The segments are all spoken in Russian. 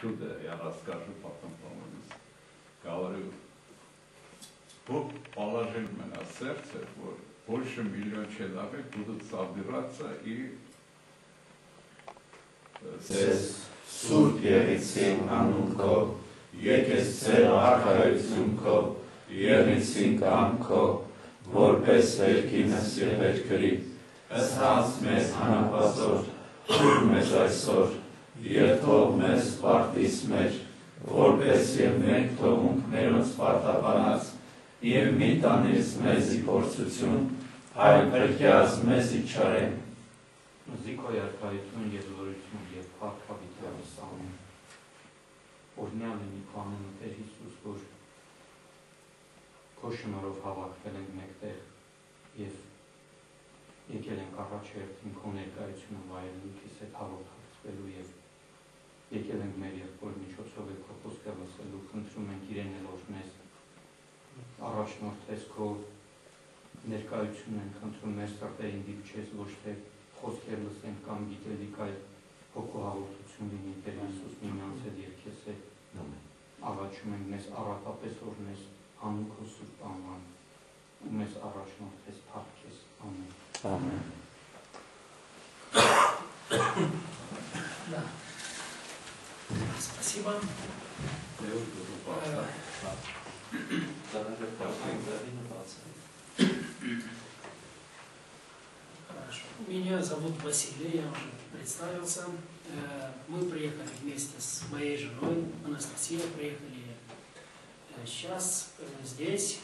чудо, я расскажу потом, по-моему. Говорю, Бог положил мне на сердце, вот, больше 1 миллион человек будут собираться и Սուրբ Եղեցին անունքո, եկես ծեր արքայությունքո, եղեցին կամքո, որպես վերքինս և վերքրի, ըսած մեզ հանապազոր, թող մեզ այսօր, և թող մեզ պարտիս մեր, որպես և մենք թողունք մերոնց պարտաբանած, և մի տանես մեզի փորձություն, այլ փրկյաց մեզի չարեն։ Զիքոյ արքայություն և զորություն և փառքավիճակը սաղում։ Օրհնյալ է մի քանն Տեր Հիսուս, որ քո շնորհով հավաքվել ենք մեկտեղ և եկել ենք առաջ հերթին քո ներկայությունը վայելելու, քեզ հետ հաղորդակցվելու և եկել ենք մեր եղբոր միջոցով է քո խոսքը լսելու, խնդրում ենք իրեն էլ որ մեզ առաջնորդես քո ներկայությունն ենք խնդրում մեր սրտերին դիպչես ոչ թե խոսքեր լսենք կամ գիտելիք այլ հոգու հաղորդություն լինի Տեր Հիսուս միմյանց հետ և քեզ հետ աղաչում ենք մեզ առատապես օրհնես անուն քո սուրբ անվան ու մեզ առաջնորդես փառքես ամեն Ամեն Да. Спасибо. Хорошо. Меня зовут Василий, я уже представился. Мы приехали вместе с моей женой Анастасией, приехали сейчас здесь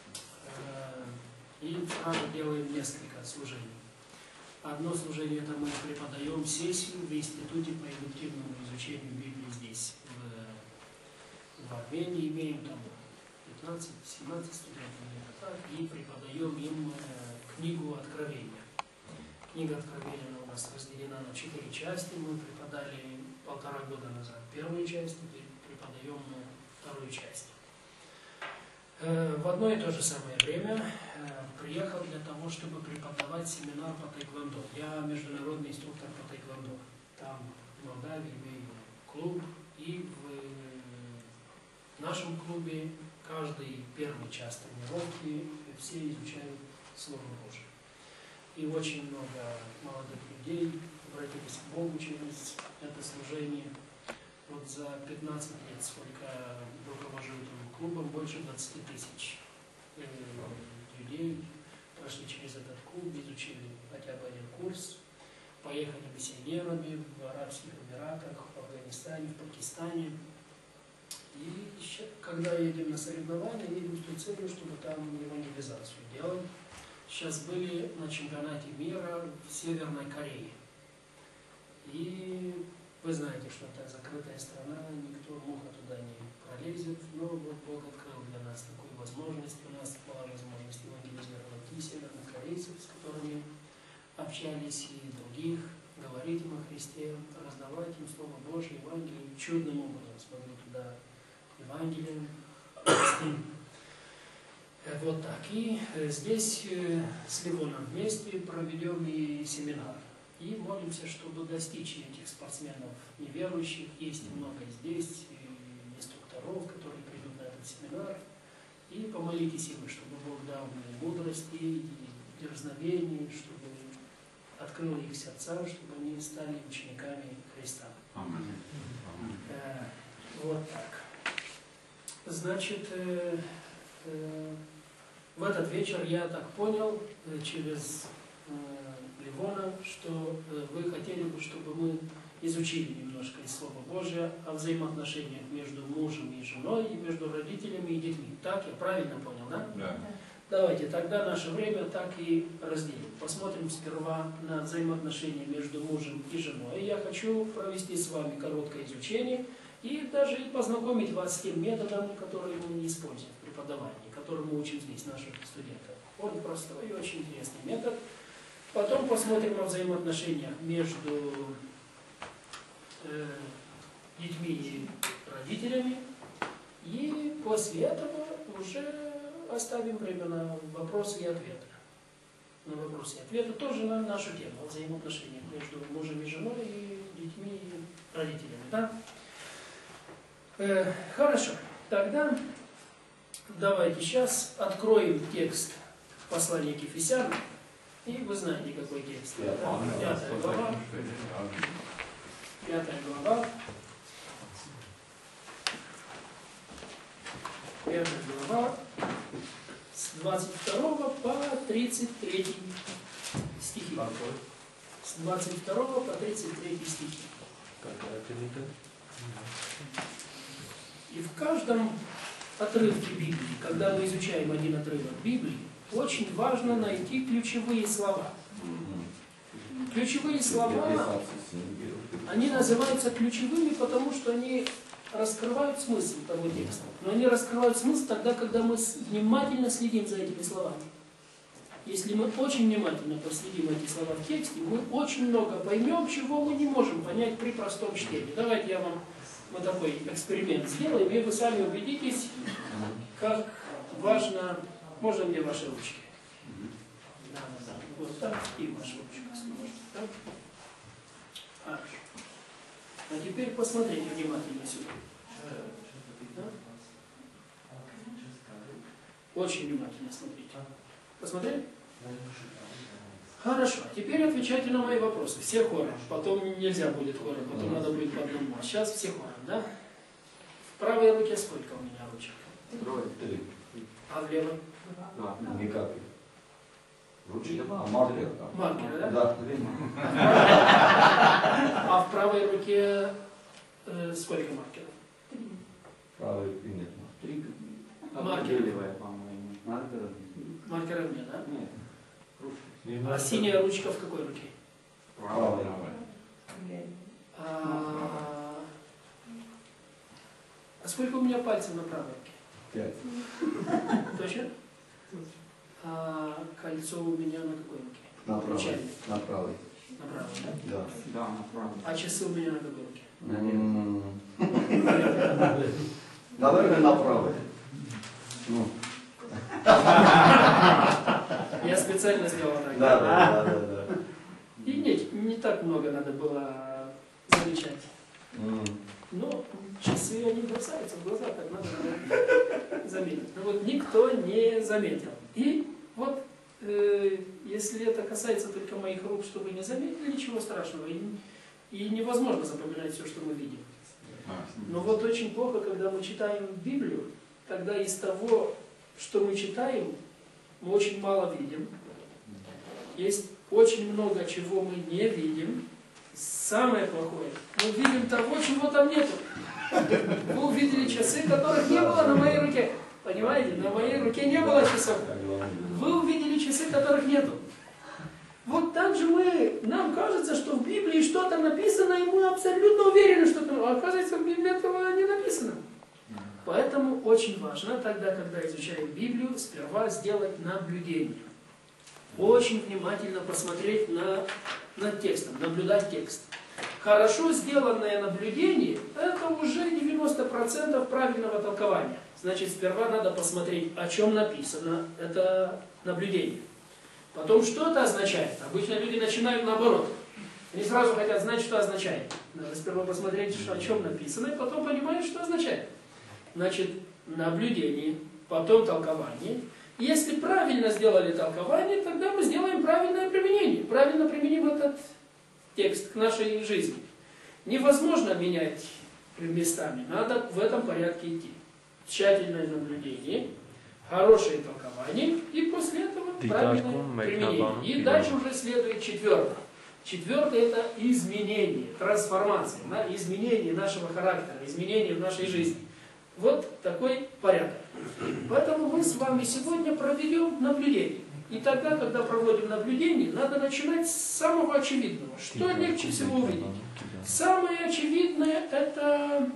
и сразу делаем несколько служений. Одно служение это мы преподаем сессию в Институте по индуктивному изучению Библии здесь, в Армении, имеем там 15-17 студентов, и преподаем им книгу Откровения. Книга Откровения у нас разделена на 4 части, мы преподали 1,5 года назад первую часть, теперь преподаем вторую часть. В одно и то же самое время приехал для того, чтобы преподавать семинар по тайквондо. Я международный инструктор по тайквондо. Там в Молдавии имею клуб, и в нашем клубе каждый первый час тренировки все изучают Слово Божие. И очень много молодых людей обратились к Богу через это служение. Вот за 15 лет, сколько руковожу этим клубом, больше 20 000 людей прошли через этот клуб, изучили хотя бы один курс, поехали миссионерами в Арабских Эмиратах, в Афганистане, в Пакистане. И когда едем на соревнования, едем с той целью, чтобы там евангелизацию делать. Сейчас были на чемпионате мира в Северной Корее. И вы знаете, что это закрытая страна, никто муха туда не пролезет, но вот Бог открыл для нас такую возможность. У нас была возможность евангелизировать и севернокорейцев, с которыми общались, и других, говорить им о Христе, раздавать им Слово Божие, Евангелие. Чудным образом смогли туда Евангелием. Вот так. И здесь с Ливоном вместе проведем и семинар. И молимся, чтобы достичь этих спортсменов неверующих. Есть много здесь инструкторов, которые придут на этот семинар. И помолитесь и вы, чтобы Бог дал мне мудрости и дерзновение, чтобы открыл их сердца, чтобы они стали учениками Христа. Вот так. Значит, в этот вечер я так понял через Ливона, что вы хотели бы, чтобы мы изучили немножко из Слова Божия о взаимоотношениях между мужем и женой, и между родителями и детьми. Так, я правильно понял, да? Да. Давайте тогда наше время так и разделим. Посмотрим сперва на взаимоотношения между мужем и женой. Я хочу провести с вами короткое изучение и даже и познакомить вас с тем методом, который мы используем в преподавании, который мы учим здесь наших студентов. Он простой и очень интересный метод. Потом посмотрим о взаимоотношениях между детьми и родителями. И после этого уже оставим время на вопросы и ответы. На вопросы и ответы тоже на нашу тему, о взаимоотношениях между мужем и женой, и детьми и родителями. Да? Хорошо. Тогда давайте сейчас откроем текст послания к Ефесянам. И вы знаете, какой текст. 5 глава. 5 глава. 5 глава. С 22 по 33 стихи. С 22 по 33 стихи. И в каждом отрывке Библии, когда мы изучаем один отрывок Библии, очень важно найти ключевые слова. Ключевые слова, они называются ключевыми, потому что они раскрывают смысл того текста. Но они раскрывают смысл тогда, когда мы внимательно следим за этими словами. Если мы очень внимательно проследим эти слова в тексте, мы очень много поймем, чего мы не можем понять при простом чтении. Давайте я вам вот такой эксперимент сделаем, и вы сами убедитесь, как важно... Можно мне ваши ручки? Да. Вот так, и ваши ручки. Так. Хорошо. А теперь посмотрите внимательно сюда. Да? Очень внимательно смотрите. Посмотрели? Хорошо. Теперь отвечайте на мои вопросы. Все хором. Потом нельзя будет хором, потом надо будет по одному. А сейчас все хором, да? В правой руке сколько у меня ручек? 3. А в левой? Никаких. Ручки? Маркер. Маркеры, да? Да. А в правой руке сколько маркеров? 3. Правый нет. 3. Маркеры. Маркеры. Маркеров нет, да? Нет. А синяя ручка в какой руке? Правый. А сколько у меня пальцев на правой руке? 5. Точно? А кольцо у меня на какой руке? На правый. Ручальник. На правый. На правой, да? Да. Да, на правой. А часы у меня на какой руке? Наверное, на правый. Ну. Я специально сделал так. Да. И не так много надо было замечать. Но часы, они бросаются в глаза, так надо заметить. Но вот никто не заметил. И вот, если это касается только моих рук, что вы не заметили, ничего страшного. И невозможно запоминать все, что мы видим. Но вот очень плохо, когда мы читаем Библию, тогда из того, что мы читаем, мы очень мало видим. Есть очень много, чего мы не видим. Самое плохое, мы видим того, чего там нету. Вы увидели часы, которых не было на моей руке. Понимаете? На моей руке не было часов. Вы увидели часы, которых нету. Вот так же нам кажется, что в Библии что-то написано, и мы абсолютно уверены, что там. А оказывается, в Библии этого не написано. Поэтому очень важно тогда, когда изучаем Библию, сперва сделать наблюдение. Очень внимательно посмотреть над текстом, наблюдать текст. Хорошо сделанное наблюдение – это уже 90% правильного толкования. Значит, сперва надо посмотреть, о чем написано это наблюдение. Потом, что это означает. Обычно люди начинают наоборот. Они сразу хотят знать, что означает. Надо сперва посмотреть, о чем написано, и потом понимают, что означает. Значит, наблюдение, потом толкование. Если правильно сделали толкование, тогда мы сделаем правильное применение. Правильно применим этот текст к нашей жизни. Невозможно менять местами. Надо в этом порядке идти. Тщательное наблюдение, хорошее толкование и после этого правильное применение. И дальше уже следует четвертое. Четвертое – это изменение, трансформация, изменение нашего характера, изменение в нашей жизни. Вот такой порядок. Поэтому мы с вами сегодня проведем наблюдение. И тогда, когда проводим наблюдение, надо начинать с самого очевидного. Что легче всего увидеть? Самое очевидное – это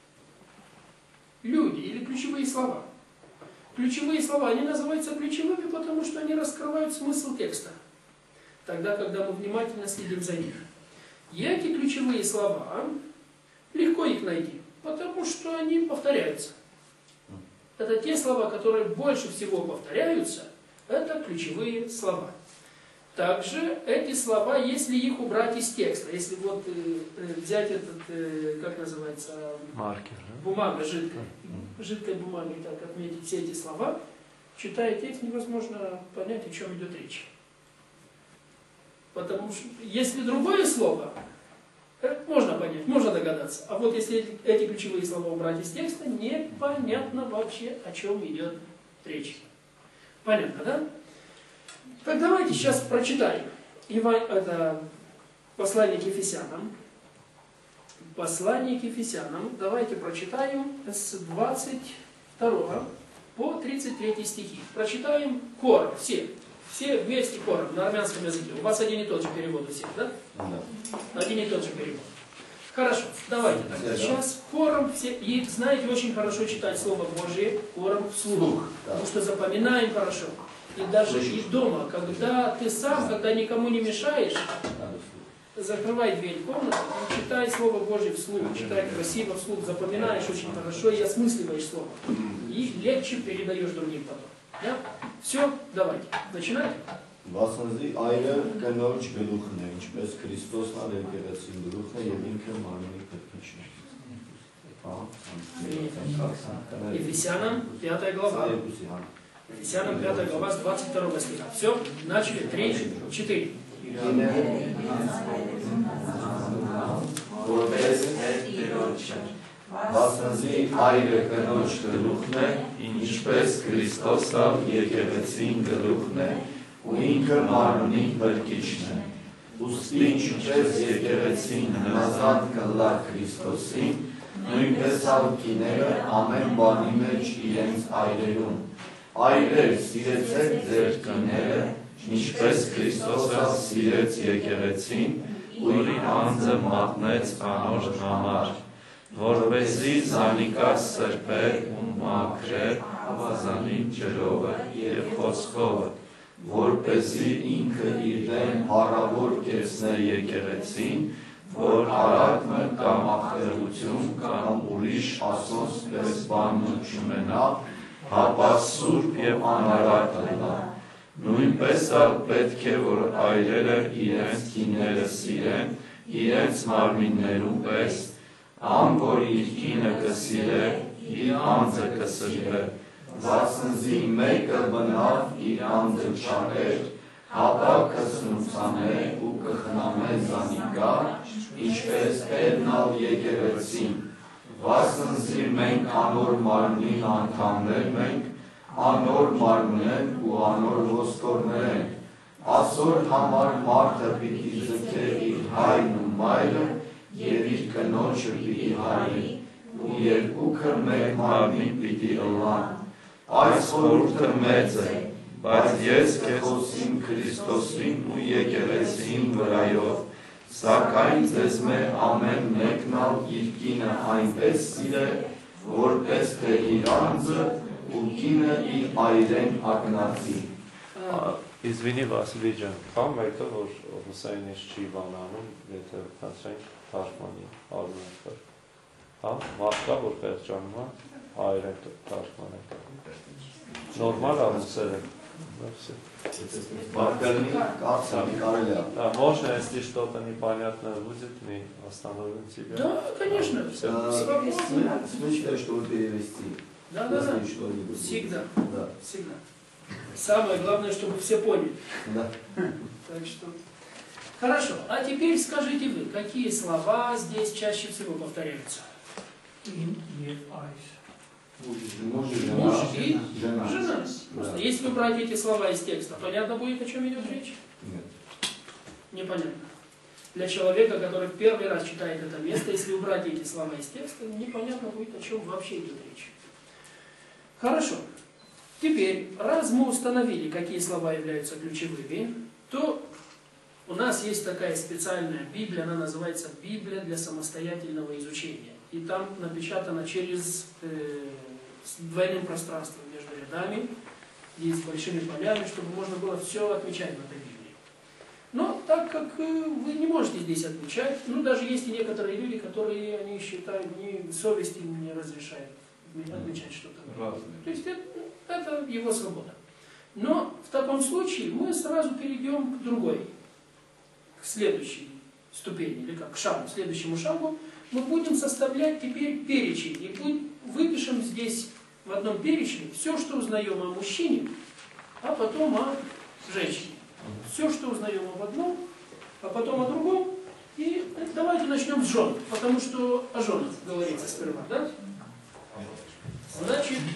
люди или ключевые слова. Ключевые слова, они называются ключевыми, потому что они раскрывают смысл текста. Тогда, когда мы внимательно следим за ними. И эти ключевые слова, легко их найти, потому что они повторяются. Это те слова, которые больше всего повторяются, это ключевые слова. Также эти слова, если их убрать из текста, если вот взять этот, как называется, маркер, бумага жидкой бумагой, так отметить все эти слова, читая текст, невозможно понять, о чем идет речь. Потому что если другое слово, можно понять, можно догадаться. А вот если эти ключевые слова убрать из текста, непонятно вообще, о чем идет речь. Понятно, да? Так давайте сейчас прочитаем. Это послание к Ефесянам. Послание к Ефесянам. Давайте прочитаем с 22 по 33 стихи. Прочитаем хором, все. Все вместе хором на армянском языке. У вас один и тот же перевод у всех, да? Да. Один и тот же перевод. Хорошо, давайте тогда. Сейчас хором все. И знаете, очень хорошо читать Слово Божие хором вслух. Потому что запоминаем хорошо. И даже и дома, когда ты сам, когда никому не мешаешь, закрывай дверь комнаты и читай Слово Божие вслух, читай красиво вслух, запоминаешь очень хорошо и осмысливаешь Слово. И легче передаешь другим потом. Да? Все, давайте, начинать. Վասնզի այրը կնոջ գլուխն է, ինչպես Քրիստոսն ալ եկեղեցին գլուխն է եւ ինքը մարմնի փրկիչն է։ Ефесянам 5 глава. Ефесянам 5 глава с 22 стиха. Все, начали. 3, 4. Վասնզի այրը կնոջ գլուխն է, ինչպես Քրիստոս ալ եկեղեցին գլուխն է, ու ինքը մարմնի փրկիչն է։ Ուստի ինչպես եկեղեցին հնազանդ կլա Քրիստոսին, նույնպես ալ կիները ամեն բանի մեջ իրենց այրերուն։ Այրեր, սիրեցեք ձեր կիները, ինչպես Քրիստոս ալ սիրեց եկեղեցին, ու իր անձը մատնեց անոր համար, որպեսզի զանիկար սրբեր ու մաքրեր ավազանի ջրովը եւ խոսքովը, որպեսզի ինքը իրեն հարավոր կեսնե եկեղեցին, որ արատմը կամ ախտեղություն կամ ուրիշ ասոնց պես բան չունենա, հապա սուրբ եւ անարատ լինա։ Նույնպես ալ պետք է, որ այրերը իրենց կիները սիրեն, իրենց մարմիններում պես, ան որ իր կինը կսիրե, իր անձը կսրբե, վասնզի մեկը բնավ իր անձը չարեր, հապա կսնուցանե ու կխնամե զանիկա, ինչպես Տերնալ եկեղեցին, վասնզի մենք անոր մարմնին անդամներ ենք, անոր մարմնեն ու անոր ոսկորներ ենք, ասոր համար մարդը պիտի ձգե իր հայրն ու մայրը, եւ իր կնոջը պիտի հայրի, ու երկուքը մեկ մարմին պիտի ըլլան։ Այս խորհուրդը մեծ է, բայց ես կխոսեմ Քրիստոսին ու եկեղեցին վրայով, սակայն ձեզ մե ամեն մեկն ալ իր կինը այնպես սիրե, որպես թե իր անձը ու կինը իր այրեն ակնածի։ Извини, Վասիլի ջան, կամ մեկը, որ Հուսայինից չի բանանում, եթե հանցենք թարգմանի արմունքը։ Հա, մարդկա, որ պեղճանում է, այրեն թարգմանեք։ Նորմալ ամուսեր է։ Маркальный карцами короля. Да, можно, если что-то непонятное будет, мы остановим тебя. Да, конечно. Смысл, что вы перевести. Да. Всегда. Да. Всегда. Самое главное, чтобы все поняли. Да. Так что... Хорошо. А теперь скажите вы, какие слова здесь чаще всего повторяются? Муж и жена. Жена. Просто если убрать эти слова из текста, понятно будет, о чем идет речь? Нет. Непонятно. Для человека, который в первый раз читает это место, если убрать эти слова из текста, непонятно будет, о чем вообще идет речь. Хорошо. Теперь, раз мы установили, какие слова являются ключевыми, то у нас есть такая специальная Библия, она называется «Библия для самостоятельного изучения». И там напечатано через с двойным пространством между рядами, и с большими полями, чтобы можно было все отмечать в этой Библии. Но так как вы не можете здесь отмечать, ну даже есть и некоторые люди, которые они считают, совесть им не разрешает отмечать что-то. То есть это его свобода. Но в таком случае мы сразу перейдем к другой, к следующей ступени, или как к шагу, к следующему шагу. Мы будем составлять теперь перечень, и выпишем здесь в одном перечне все, что узнаем о мужчине, а потом о женщине. Все, что узнаем об одном, а потом о другом. И давайте начнем с жен, потому что о женах говорится сперва, да? Значит,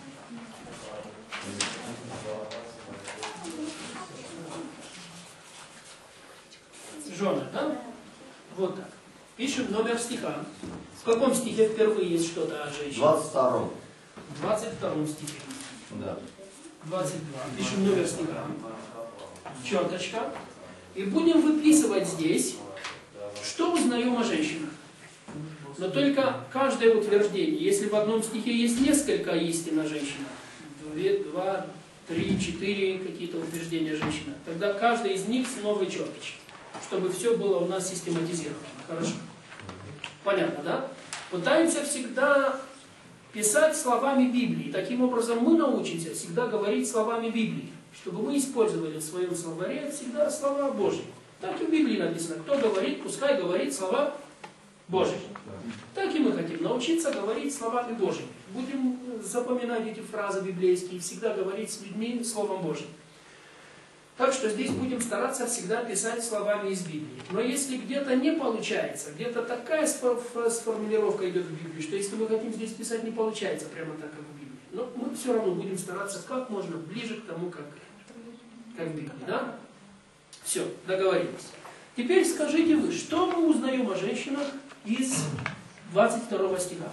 жены, да? Вот так. Пишем номер стиха. В каком стихе впервые есть что-то о женщине? 22. В 22 стихе. Да. 22. Пишем номер стиха. Черточка. И будем выписывать здесь, что узнаем о женщинах. Но только каждое утверждение, если в одном стихе есть несколько истин о женщинах, 2, 3, 4 какие-то утверждения о женщинах, тогда каждый из них с новой черточкой, чтобы все было у нас систематизировано. Хорошо? Понятно, да? Пытаемся всегда писать словами Библии. Таким образом мы научимся всегда говорить словами Библии, чтобы мы использовали в своем словаре всегда слова Божьи. Так и в Библии написано, кто говорит, пускай говорит слова Божьи. Так и мы хотим научиться говорить словами Божьими. Будем запоминать эти фразы библейские, всегда говорить с людьми Словом Божьим. Так что здесь будем стараться всегда писать словами из Библии. Но если где-то не получается, где-то такая сформулировка идет в Библии, что если мы хотим здесь писать, не получается прямо так, как в Библии. Но мы все равно будем стараться как можно ближе к тому, как в Библии. Да? Все, договорились. Теперь скажите вы, что мы узнаем о женщинах из 22 стиха?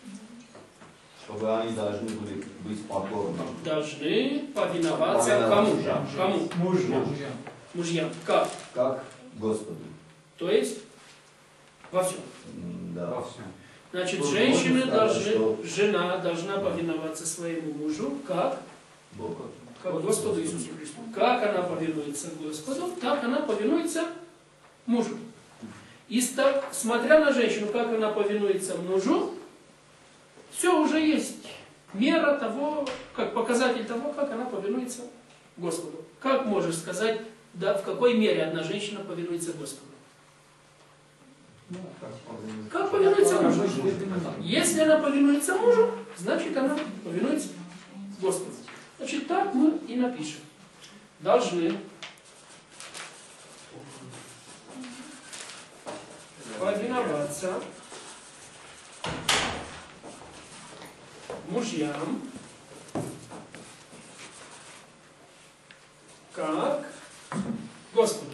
Чтобы они должны были быть покорны. Должны повиноваться кому? Кому? Мужьям. Как? Как Господу. То есть во всем. Да. Во всем. Значит, женщины должны, жена должна повиноваться своему мужу, как? Богу. Как Господу Иисусу Христу. Как она повинуется Господу, так она повинуется мужу. И смотря на женщину, как она повинуется мужу, все уже есть мера того, как показатель того, как она повинуется Господу. Как можешь сказать, да, в какой мере одна женщина повинуется Господу? Как повинуется мужу? Если она повинуется мужу, значит она повинуется Господу. Значит, так мы и напишем. Должны повиноваться мужьям, как Господу.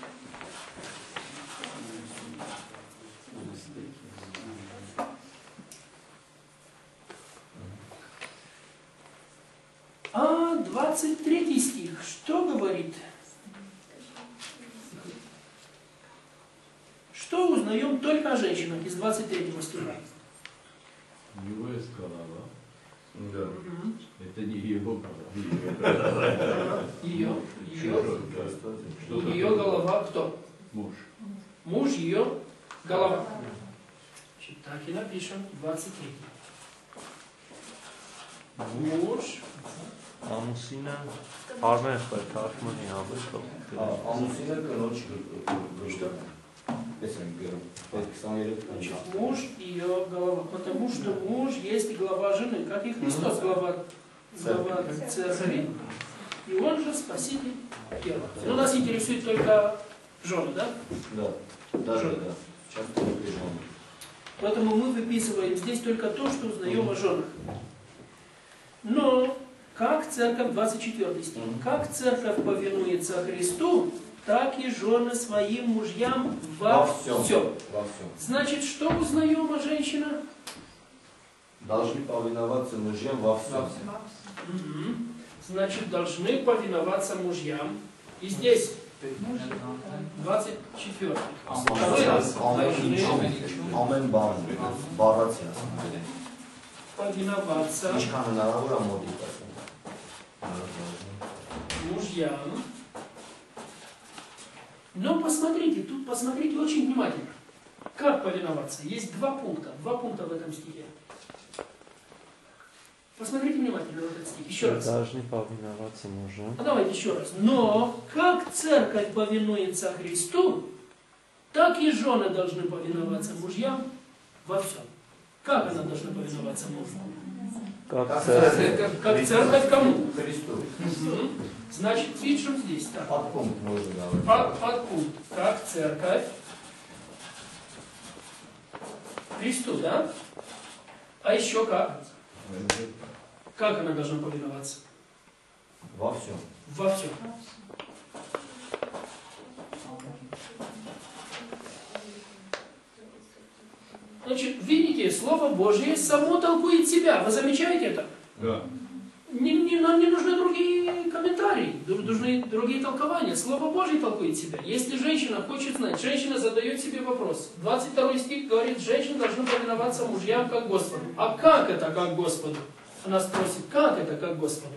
А 23 стих, что говорит? Что узнаем только о женщинах из 23 стиха? Его голова. Да. Это не его голова. Ее Что голова кто? муж. Муж ее голова. Значит, так и напишем, 23. Муж. Ամուսինը արմեն խրթաշմանի հավետով։ Ամուսինը կնոջ գլուխն է։ Պես են գրում։ Այդ 23 Значит, муж ее голова. Потому что муж есть глава жены, как и Христос глава церкви. И он же спаситель тела. Но нас интересует только жены, да? Да. Даже, да. Сейчас только жены. Поэтому мы выписываем здесь только то, что узнаем о женах. Но как церковь, 24 стих, как церковь повинуется Христу, так и жены своим мужьям во всем. Значит, что узнаем о женщинах? Должны повиноваться мужьям во всем. Значит, должны повиноваться мужьям. И здесь 24. Второй раз должны Ամեն բան բառացի повиноваться Ինչքան հնարավոր է մոտիկ ասեմ։ мужьям. Но посмотрите, тут посмотрите очень внимательно. Как повиноваться? Есть два пункта в этом стихе. Посмотрите внимательно на этот стих. Еще раз. Должны повиноваться мужам. А давайте еще раз. Но как церковь повинуется Христу, так и жены должны повиноваться мужьям во всем. Как она должна повиноваться мужу? Как церковь. Как церковь кому? Христу. Значит, пишем здесь. Так. Подпункт можно говорить. Подпункт. Как церковь Христу, да? А еще как? Как она должна повиноваться? Во всем. Во всем. Значит, видите, Слово Божье само толкует себя. Вы замечаете это? Да. Нам не нужны другие комментарии, нужны другие толкования. Слово Божье толкует себя. Если женщина хочет знать, женщина задает себе вопрос. 22 стих говорит, женщины должны повиноваться мужьям как Господу. А как это как Господу? Она спросит, как это как Господу?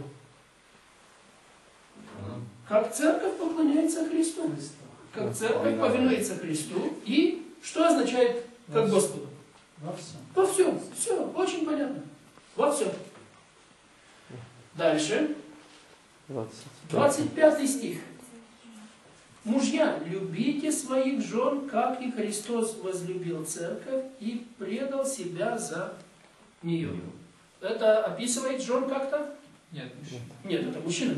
Как церковь поклоняется Христу. Как церковь повинуется Христу. И что означает как Господу? Во всем. Во всем. Все, очень понятно. Во всем. Дальше. 25 стих. Мужья, любите своих жен, как и Христос возлюбил церковь и предал себя за нее. Это описывает жен как-то? Нет, Нет, это мужчина.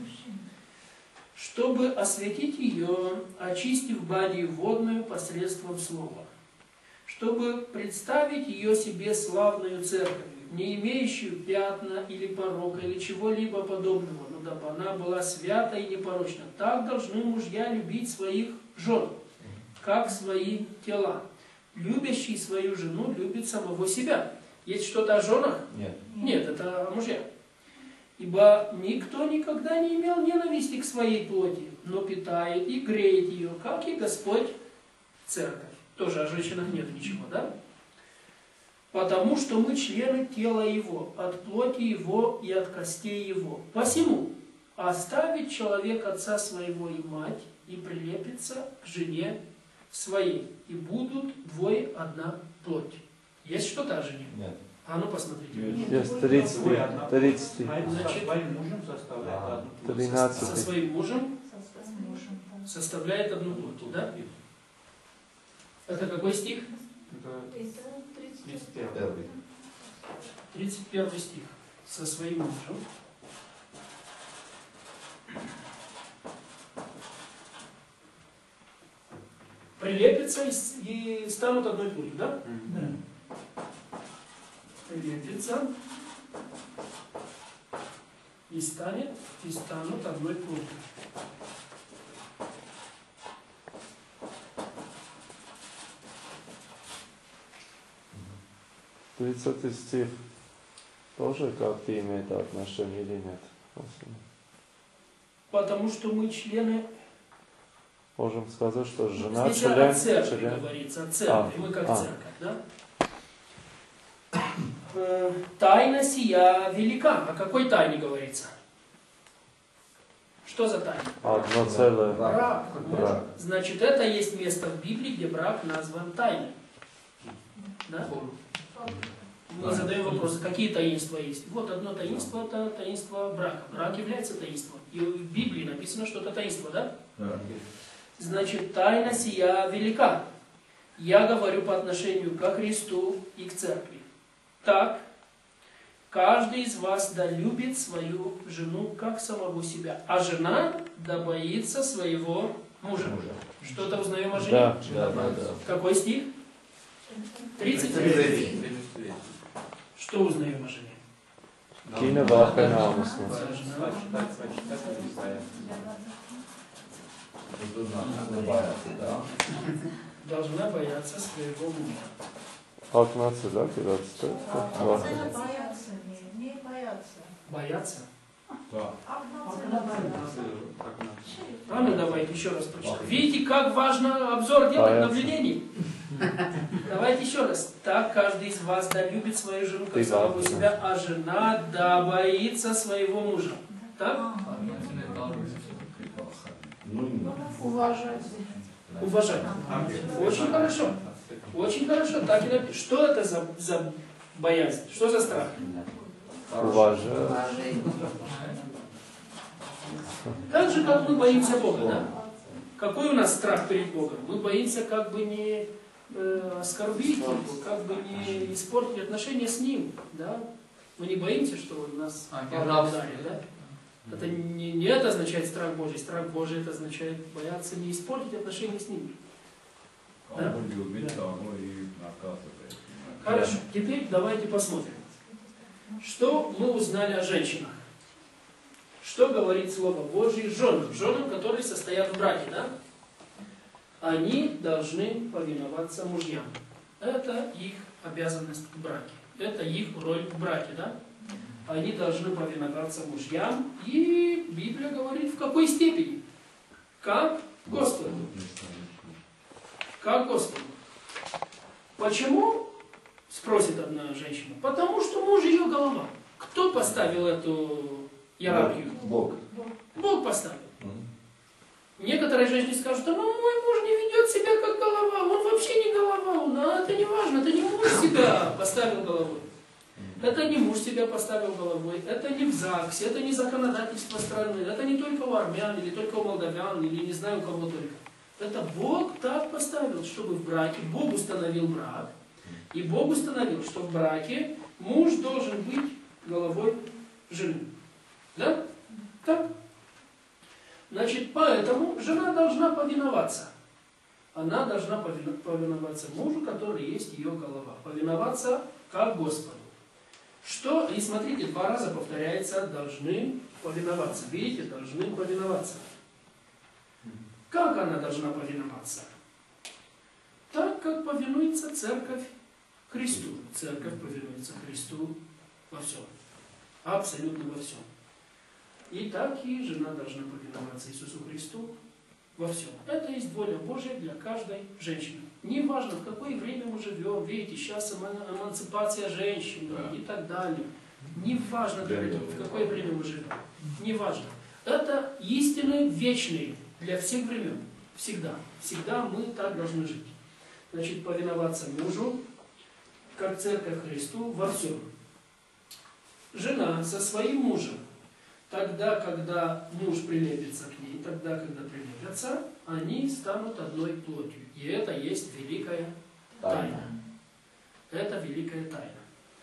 Чтобы осветить ее, очистив баню водную посредством слова. Чтобы представить ее себе славную церковь, не имеющую пятна или порока, или чего-либо подобного, но дабы она была свята и непорочна. Так должны мужья любить своих жен, как свои тела. Любящий свою жену любит самого себя. Есть что-то о женах? Нет. Нет, это о мужьях. Ибо никто никогда не имел ненависти к своей плоти, но питает и греет ее, как и Господь церковь. Тоже о женщинах нет ничего, да? Потому что мы члены тела Его, от плоти Его и от костей Его. Посему оставит человек отца своего и мать, и прилепится к жене своей, и будут двое одна плоть. Есть что-то о жене? Нет. А ну посмотрите. Есть 30. Значит, своим мужем составляет одну плоть. 13. Со своим мужем составляет одну плоть, да? Это какой стих? Это 31. Первый. 31 стих. Со своим мужем. Прилепятся и станут одной плотью, да? Да. Прилепятся и станут одной плотью. Тридцатый стих тоже как-то имеет отношение или нет? Потому что мы члены... Можем сказать, что жена Здесь о церкви член. говорится, о церкви. Мы как А. церковь, да? Тайна сия велика. О какой тайне говорится? Что за тайна? Одно целое. Брак. Брак. Значит, это есть место в Библии, где брак назван тайной. Да? Мы задаем вопрос, какие таинства есть. Вот одно таинство, это таинство брака. Брак является таинством. И в Библии написано, что это таинство, да? Да. Значит, тайна сия велика. Я говорю по отношению ко Христу и к церкви. Так, каждый из вас да любит свою жену как самого себя, а жена да боится своего мужа. Что-то узнаем о жене? Да. Да. Какой стих? 33. Что узнаем о жене? Кина ваха наумысла. Должна бояться своего мужа. 15, да, 15. Бояться, не бояться. Бояться? Да. А ну давайте еще раз прочитаем. Видите, как важно обзор делать, Бояться. наблюдений? Давайте еще раз. Так каждый из вас да любит свою жену как Ты самого важно. себя, а жена да боится своего мужа. Так? Уважать. Уважать. Очень хорошо. Очень хорошо. Так и написано. Что это за боязнь? Что за страх? Уважать. Так же, как мы боимся Бога, да? Какой у нас страх перед Богом? Мы боимся как бы не оскорбить Его, как бы не испортить отношения с Ним, да? Мы не боимся, что Он нас ударит, да? Это не это означает страх Божий. Страх Божий это означает бояться не испортить отношения с Ним. Да? Хорошо, теперь давайте посмотрим. Что мы узнали о женщинах? Что говорит Слово Божье женам, которые состоят в браке, да? Они должны повиноваться мужьям. Это их обязанность в браке. Это их роль в браке, да? Они должны повиноваться мужьям. И Библия говорит, в какой степени? Как Господу. Как Господу. Почему? Спросит одна женщина. Потому что муж ее голова. Кто поставил эту иерархию? Бог. Бог поставил. Некоторые женщины скажут, да, ну мой муж не ведет себя как голова, он вообще не голова, это не важно, это не муж себя поставил головой. Это не муж себя поставил головой, это не в ЗАГСе, это не законодательство страны, это не только у армян, или только у молдавян, или не знаю у кого только. Это Бог так поставил, чтобы в браке, Бог установил брак, и Бог установил, что в браке муж должен быть головой жены. Да? Так? Значит, поэтому жена должна повиноваться. Она должна повиноваться мужу, который есть ее голова. Повиноваться как Господу. Что? И смотрите, 2 раза повторяется, должны повиноваться. Видите, должны повиноваться. Как она должна повиноваться? Так, как повинуется церковь Христу. Церковь повинуется Христу во всем. Абсолютно во всем. И так и жена должна повиноваться Иисусу Христу во всем. Это есть воля Божья для каждой женщины. Неважно, в какое время мы живем, видите, сейчас эмансипация женщин и так далее. Неважно, в какое время мы живем. Неважно. Это истины вечные для всех времен. Всегда. Всегда мы так должны жить. Значит, повиноваться мужу, как церковь Христу, во всем. Жена со своим мужем. Тогда, когда муж прилепится к ней, тогда, когда прилепятся, они станут одной плотью. И это есть великая тайна. Это великая тайна.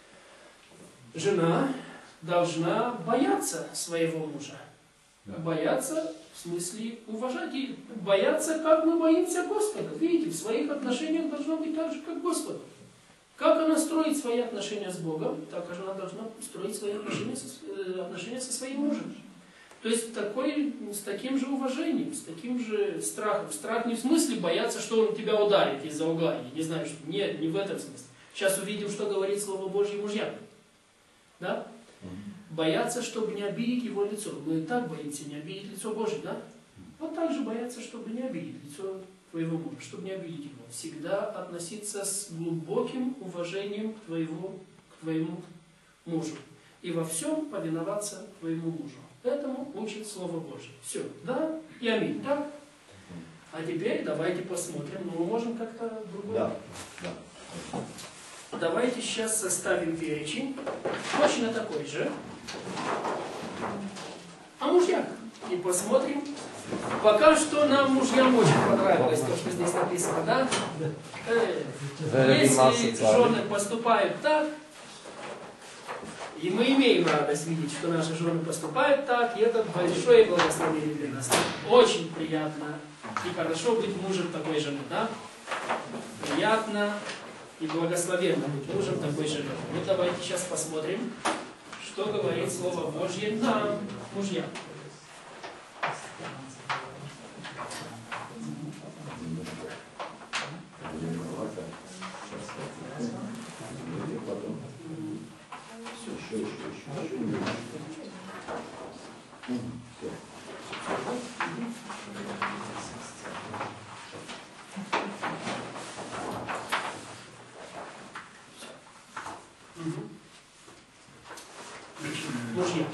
Жена должна бояться своего мужа. Да. Бояться, в смысле уважать. И бояться, как мы боимся Господа. Видите, в своих отношениях должно быть так же, как Господу. Как она строит свои отношения с Богом, так же она должна строить свои отношения со своим мужем. То есть с таким же уважением, с таким же страхом. Страх не в смысле бояться, что он тебя ударит из-за угла. Я не знаю, что. Нет, не в этом смысле. Сейчас увидим, что говорит Слово Божье мужьям. Да? Бояться, чтобы не обидеть его лицо. Мы и так боимся не обидеть лицо Божье, да? Вот так же бояться, чтобы не обидеть лицо твоего мужа, чтобы не обидеть его. Всегда относиться с глубоким уважением к твоему мужу. И во всем повиноваться твоему мужу. Этому учит Слово Божье. Все. Да и аминь. Так? А теперь давайте посмотрим. Ну, мы можем как-то другое. Да. Давайте сейчас составим перечень. Точно такой же. О мужьях. И посмотрим. Пока что нам мужьям очень понравилось то, что здесь написано, да? Если жены поступают так, и мы имеем радость видеть, что наши жены поступают так, и это большое благословение для нас. Очень приятно и хорошо быть мужем такой жены, да? Приятно и благословенно быть мужем такой жены. Ну давайте сейчас посмотрим, что говорит Слово Божье нам, мужьям. Мужья.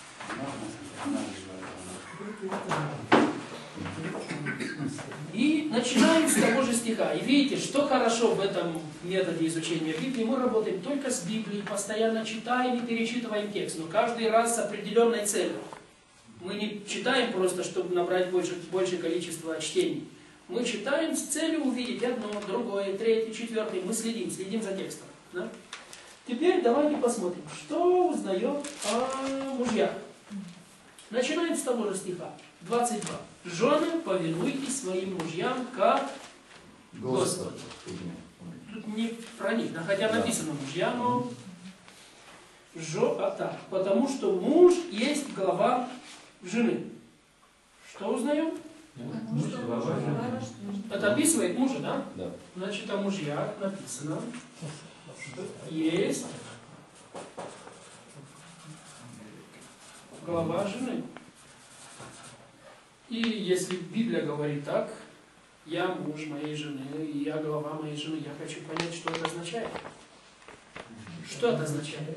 И начинаем с того же стиха. И видите, что хорошо в этом методе изучения Библии. Мы работаем только с Библией, постоянно читаем и перечитываем текст, но каждый раз с определенной целью. Мы не читаем просто, чтобы набрать большее количество чтений. Мы читаем с целью увидеть одно, другое, третье, четвертое. Мы следим за текстом. Да? Теперь давайте посмотрим, что узнаем о мужьях. Начинаем с того же стиха. 22. Жены, повинуйтесь своим мужьям, как Господу. Тут не про них, да, хотя написано мужья, но так, потому что муж есть глава жены. Что узнаем? Это описывает мужа, да? Да. Значит, о мужьях написано. Есть глава жены. И если Библия говорит так, я муж моей жены, и я глава моей жены, я хочу понять, что это означает. Что это означает?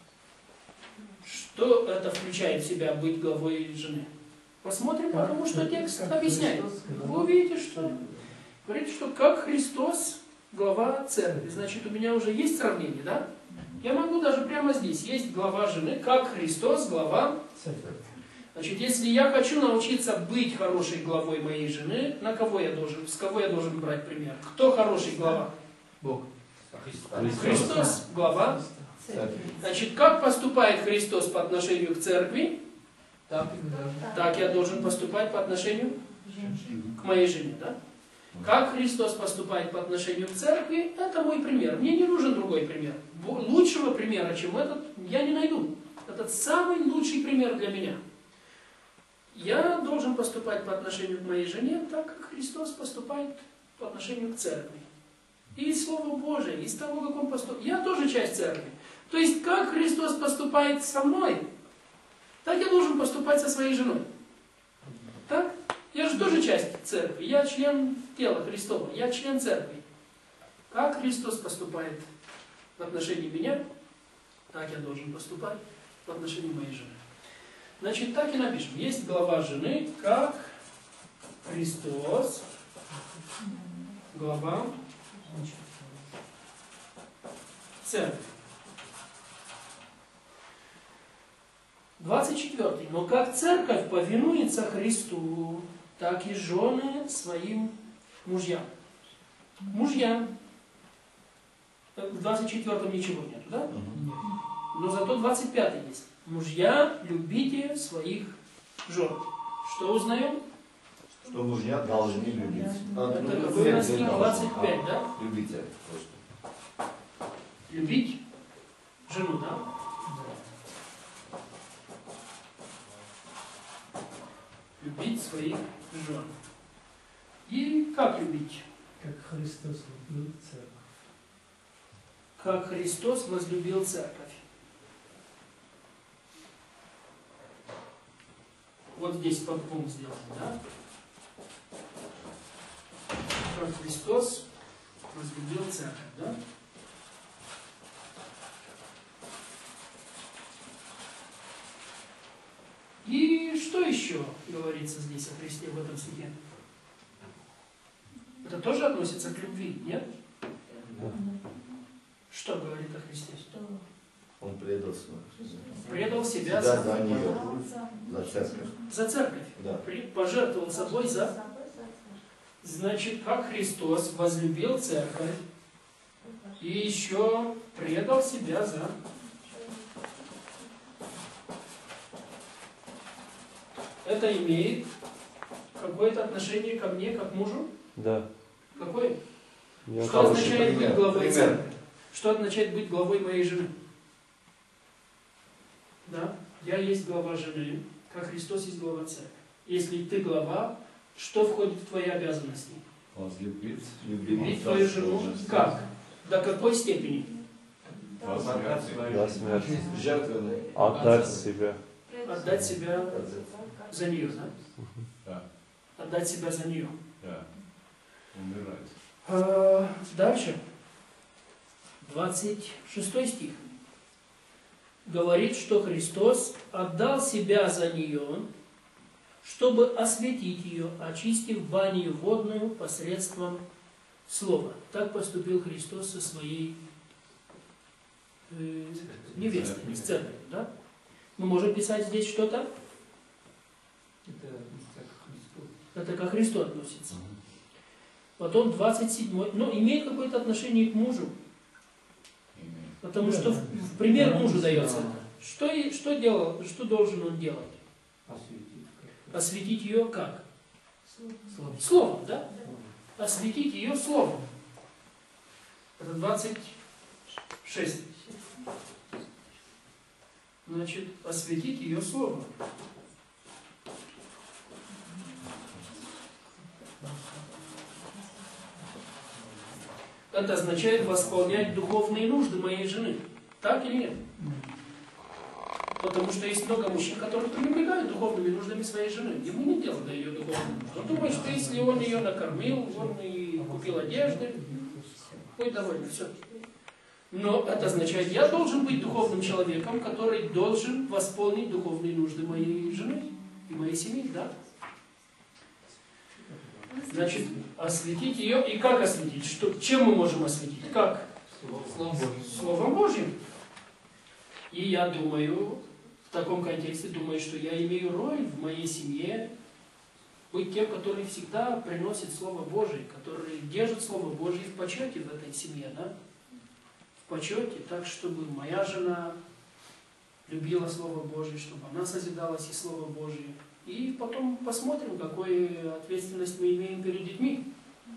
Что это включает в себя быть главой жены? Посмотрим, потому что текст объясняет. Вы увидите, что говорит, что как Христос глава церкви. Значит, у меня уже есть сравнение, да? Я могу даже прямо здесь. Есть глава жены, как Христос глава церкви. Значит, если я хочу научиться быть хорошей главой моей жены, с кого я должен брать пример? Кто хороший глава? Бог. Христос глава. Значит, как поступает Христос по отношению к церкви? Так я должен поступать по отношению к моей жене, да? Как Христос поступает по отношению к церкви, это мой пример. Мне не нужен другой пример. Лучшего примера, чем этот, я не найду. Это самый лучший пример для меня. Я должен поступать по отношению к моей жене так, как Христос поступает по отношению к церкви. И из Слова Божия, из того, как Он поступает. Я тоже часть церкви. То есть, как Христос поступает со мной, так я должен поступать со своей женой. Так? Я же тоже часть церкви. Я член тела Христова. Я член церкви. Как Христос поступает в отношении меня, так я должен поступать в отношении моей жены. Значит, так и напишем. Есть глава жены, как Христос, глава церкви. 24. Но как церковь повинуется Христу, так и жены своим мужьям. Мужья. В 24 ничего нет, да? Но зато 25 есть. Мужья, любите своих жен. Что узнаем? Что мужья должны любить. Это какой у нас стих? 25, да? Любите просто. Любить жену, да? Любить своих жен. И как любить? Как Христос любил церковь. Как Христос возлюбил церковь. Вот здесь подпункт сделан, да? Как Христос возлюбил церковь, да? И что еще говорится здесь о Христе в этом стихе? Это тоже относится к любви, нет? Что говорит о Христе? Он предал свою. Предал себя за нее, за церковь. За церковь. Да. Пожертвовал собой за... Значит, как Христос возлюбил церковь и еще предал себя за... Это имеет какое-то отношение ко мне, как мужу? Да. Какое? Я Что означает быть главой пример. церкви? Что означает быть главой моей жены? Да? Я есть глава жены, как Христос есть глава церкви. Если ты глава, что входит в твои обязанности? Возлюбить. Любить твою жену. Как? До какой степени? До смерти. До смерти. Жертвенный. Отдать себя. Отдать себя за нее, да? Да. Отдать себя за нее. Да. Умирать. Дальше. 26 стих. Говорит, что Христос отдал себя за нее, чтобы осветить ее, очистив баню водную посредством слова. Так поступил Христос со своей невестой, с церковью. Да? Мы можем писать здесь что-то? Это ко Христу относится. Потом 27-й. Но имеет какое-то отношение к мужу. Потому что в пример мужу дается это. Что должен он делать? Осветить ее как? Словом, да? Осветить ее словом. Это 26. Значит, осветить ее словом. Это означает восполнять духовные нужды моей жены. Так или нет? Потому что есть много мужчин, которые пренебрегают духовными нуждами своей жены. Ему не дело до ее духовных нужд. Он думает, что если он ее накормил, он и купил одежды, будет доволен, все. Но это означает, я должен быть духовным человеком, который должен восполнить духовные нужды моей жены и моей семьи, да? Значит, осветить ее. И как осветить? Чем мы можем осветить? Как? Словом Божьим. И я думаю, в таком контексте, что я имею роль в моей семье быть тем, который всегда приносит Слово Божие, который держит Слово Божие в почете в этой семье, да? В почете, так, чтобы моя жена любила Слово Божие, чтобы она созидалась из Слова Божие. И потом посмотрим, какую ответственность мы имеем перед детьми.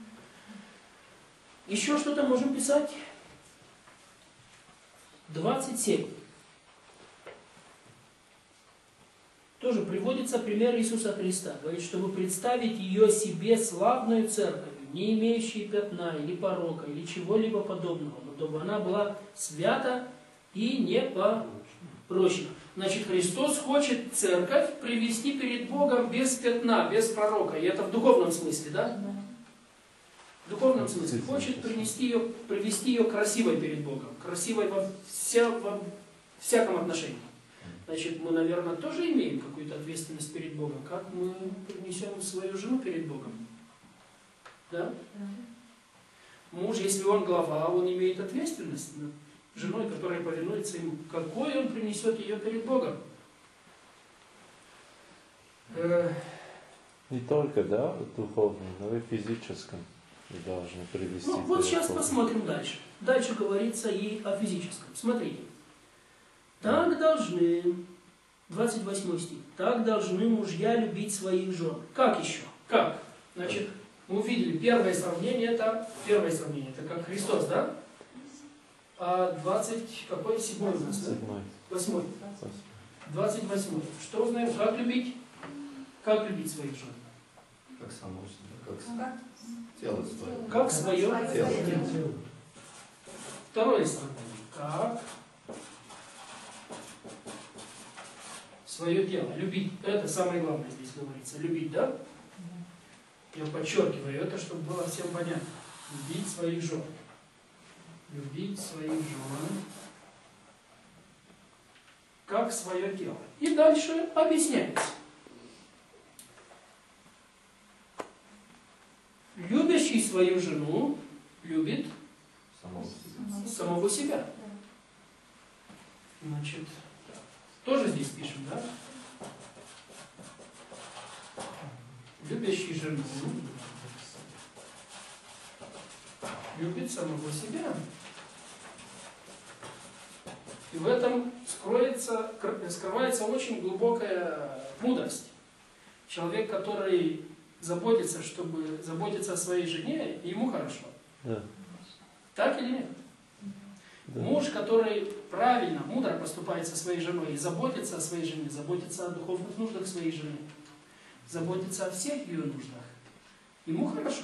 Еще что-то можем писать. 27. Тоже приводится пример Иисуса Христа. Говорит, чтобы представить ее себе славную церковью, не имеющей пятна или порока, или чего-либо подобного, но чтобы она была свята и непорочна. Значит, Христос хочет церковь привести перед Богом без пятна, без пророка. И это в духовном смысле, да? В духовном смысле. Хочет привести ее красивой перед Богом. Красивой во всяком отношении. Значит, мы, наверное, тоже имеем какую-то ответственность перед Богом. Как мы принесем свою жену перед Богом? Да? Муж, если он глава, он имеет ответственность над женой, которая повинуется ему. Какой он принесет ее перед Богом? Не только, да, духовном, но и физическом должны привести. Ну, вот сейчас посмотрим дальше. Дальше говорится и о физическом. Смотрите. Так должны, 28 стих, так должны мужья любить своих жен. Как еще? Как? Значит, мы увидели, первое сравнение, это как Христос, да? А 27 у нас, да? 8. 28. Что узнаем? Как любить? Как любить своих жен? Как само себя, как тело свое. Как свое тело. Второе сравнение. Как свое тело. Любить. Это самое главное здесь говорится. Любить, да? Я подчеркиваю это, чтобы было всем понятно. Любить своих жен. Любить своих жен. Как свое тело. И дальше объясняется. Любящий свою жену любит самого себя. Значит, тоже здесь пишем, да? Любящий жену любит самого себя. И в этом скрывается очень глубокая мудрость. Человек, который заботится о своей жене, ему хорошо. Да. Так или нет? Да. Муж, который правильно, мудро поступает со своей женой и заботится о своей жене, заботится о духовных нуждах своей жены, заботится о всех ее нуждах, ему хорошо.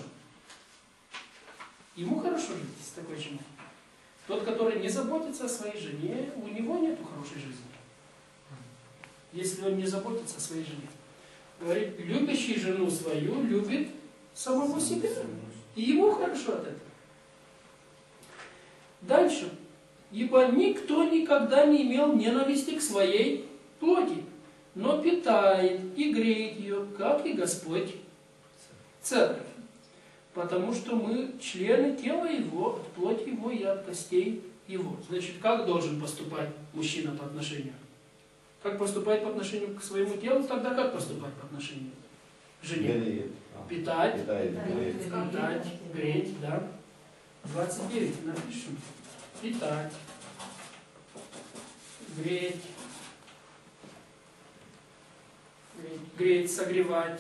Ему хорошо жить с такой женой. Тот, который не заботится о своей жене, у него нет хорошей жизни. Если он не заботится о своей жене. Говорит, любящий жену свою любит самого себя. И ему хорошо от этого. Дальше. Ибо никто никогда не имел ненависти к своей плоти, но питает и греет ее, как и Господь церковь. Потому что мы члены тела Его, от плоти Его и от костей Его. Значит, как должен поступать мужчина по отношению? Как поступать по отношению к своему телу, тогда как поступать по отношению к жене? Питать, греть, да. 29 напишем. Питать, греть, согревать,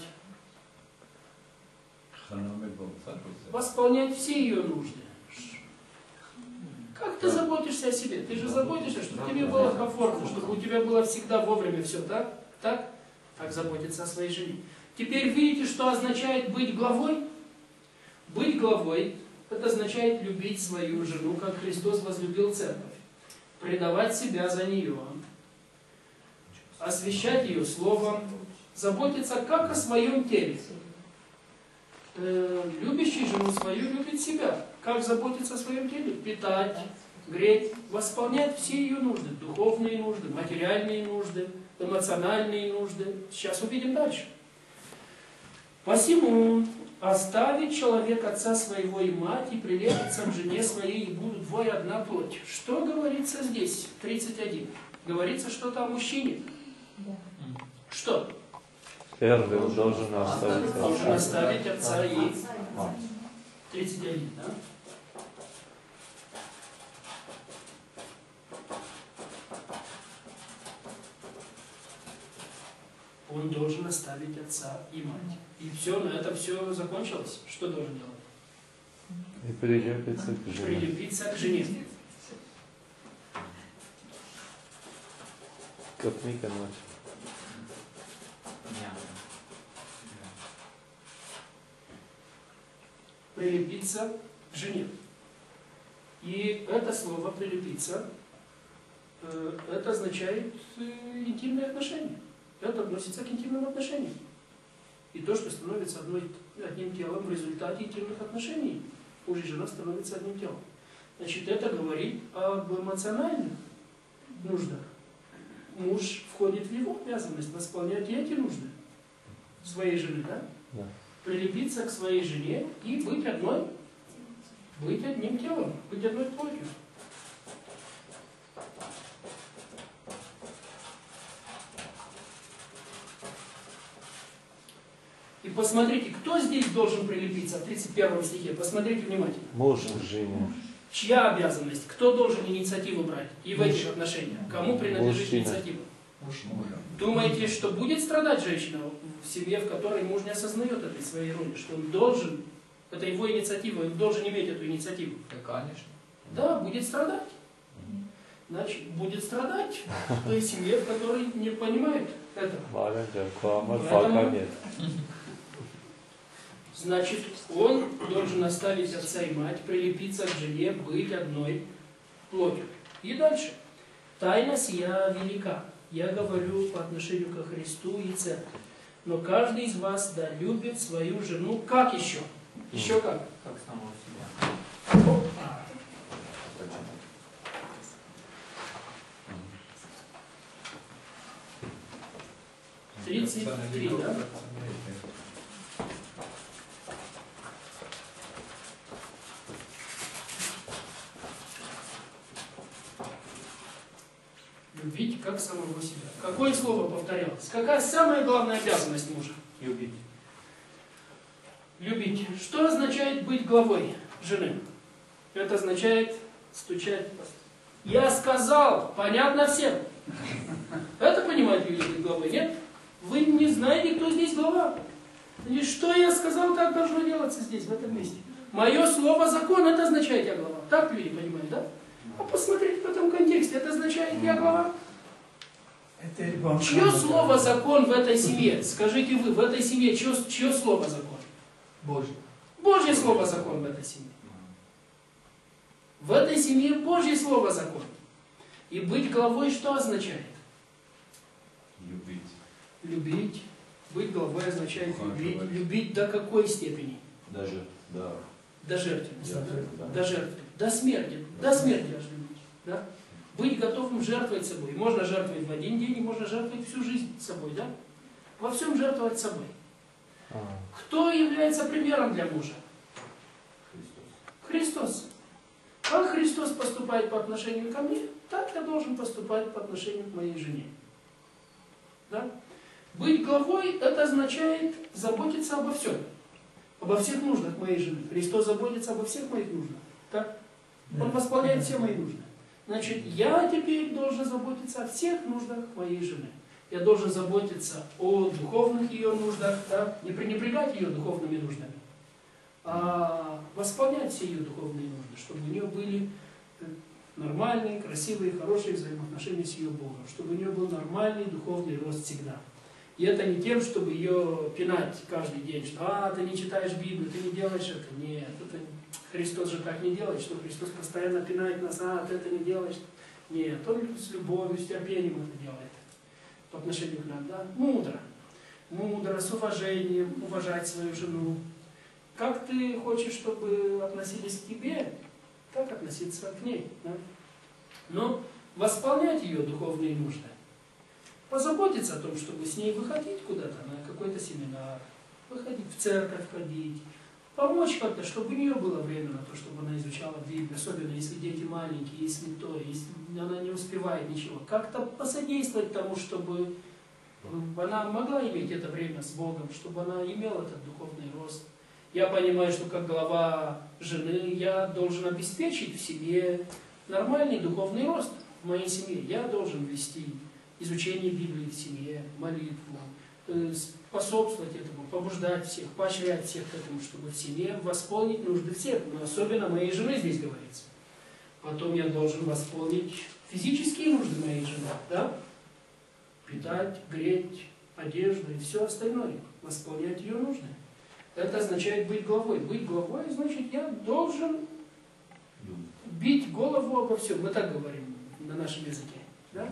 восполнять все ее нужды. Как ты заботишься о себе? Ты же заботишься, чтобы тебе было комфортно, чтобы у тебя было всегда вовремя все, так? Так заботиться о своей жене. Теперь видите, что означает быть главой? Быть главой – это означает любить свою жену, как Христос возлюбил церковь. Предавать себя за нее, освящать ее словом, заботиться как о своем теле. Любящий жену свою любит себя. Как заботиться о своем теле? Питать, греть, восполнять все ее нужды. Духовные нужды, материальные нужды, эмоциональные нужды. Сейчас увидим дальше. Посему оставит человек отца своего и мать, и прилепится к жене своей, и будут двое одна плоть. Что говорится здесь? 31. Говорится что-то о мужчине? Что? Первый должен оставить отца. Должен оставить отца и мать. 31, да? Он должен оставить отца и мать. И все, на этом все закончилось. Что должен делать? И прилепиться к жене. Прилепиться к жене. Как Мика начал. Прилепиться к жене. И это слово «прилепиться» это означает интимные отношения. Это относится к интимным отношениям. И то, что становится одним телом в результате интимных отношений, муж и жена становятся одним телом. Значит, это говорит об эмоциональных нуждах. Муж входит в его обязанность восполнять эти нужды своей жены, да? Да. Прилепиться к своей жене и быть одним телом, быть одной плотью. И посмотрите, кто здесь должен прилепиться в 31 стихе. Посмотрите внимательно. Муж к жене. Чья обязанность? Кто должен инициативу брать? И в этих отношениях. Кому принадлежит Мужчина. инициатива? Думаете, что будет страдать женщина в семье, в которой муж не осознает этой своей роли, что он должен, это его инициатива, он должен иметь эту инициативу? Да, конечно. Да, будет страдать. Значит, будет страдать в той семье, в которой не понимают этого. Поэтому, значит, он должен оставить отца и мать, прилепиться к жене, быть одной плотью. И дальше. Тайна сия велика. Я говорю по отношению ко Христу и церкви. Но каждый из вас да любит свою жену. Как еще? Еще как? Как самого себя. 33, да? Любить как самого себя. Какое слово повторялось? Какая самая главная обязанность мужа? Любить. Любить. Что означает быть главой жены? Это означает стучать. Я сказал, понятно всем. Это понимать люди быть главой, нет? Вы не знаете, кто здесь глава. И что я сказал, так должно делаться здесь, в этом месте. Мое слово закон, это означает я глава. Так люди понимают, да? А посмотрите в этом контексте, это означает я глава. Чье слово закон в этой семье? Скажите вы, в этой семье чье слово закон? Божье. Божье слово закон в этой семье. В этой семье Божье слово закон. И быть главой что означает? Любить. Любить. Быть главой означает любить. Любить до какой степени? Даже, да. До жертвенности. Да. До жертвы. До смерти. До смерти аж любить. Да? Быть готовым жертвовать собой. Можно жертвовать в один день, и можно жертвовать всю жизнь собой, да? Во всем жертвовать собой. Кто является примером для мужа? Христос. Как Христос поступает по отношению ко мне, так я должен поступать по отношению к моей жене. Да? Быть главой, это означает заботиться обо всем. Обо всех нуждах моей жены. Христос заботится обо всех моих нуждах. Так? Он восполняет все мои нужды. Значит, я теперь должен заботиться о всех нуждах моей жены. Я должен заботиться о духовных ее нуждах, да? Не пренебрегать ее духовными нуждами, а восполнять все ее духовные нужды, чтобы у нее были нормальные, красивые, хорошие взаимоотношения с ее Богом, чтобы у нее был нормальный духовный рост всегда. И это не тем, чтобы ее пинать каждый день, что ты не читаешь Библию, ты не делаешь это. Нет, это Христос же так не делает, что Христос постоянно пинает нас, ты это не делаешь. Нет, Он с любовью, с терпением это делает по отношению к нам, да? Мудро. Мудро, с уважением, уважать свою жену. Как ты хочешь, чтобы относились к тебе, так относиться к ней. Да? Но восполнять ее духовные нужды. Позаботиться о том, чтобы с ней выходить куда-то, на какой-то семинар, выходить в церковь, ходить. Помочь как-то, чтобы у нее было время на то, чтобы она изучала Библию, особенно если дети маленькие, если то, если она не успевает ничего. Как-то посодействовать тому, чтобы она могла иметь это время с Богом, чтобы она имела этот духовный рост. Я понимаю, что как глава жены я должен обеспечить в семье нормальный духовный рост в моей семье. Я должен вести изучение Библии в семье, молитву, способствовать этому, побуждать всех, поощрять всех к этому, чтобы в семье восполнить нужды всех, но особенно моей жены здесь говорится. Потом я должен восполнить физические нужды моей жены, да? Питать, греть, одежду и все остальное, восполнять ее нужды. Это означает быть главой. Быть главой, значит, я должен бить голову обо всем. Мы так говорим на нашем языке, да?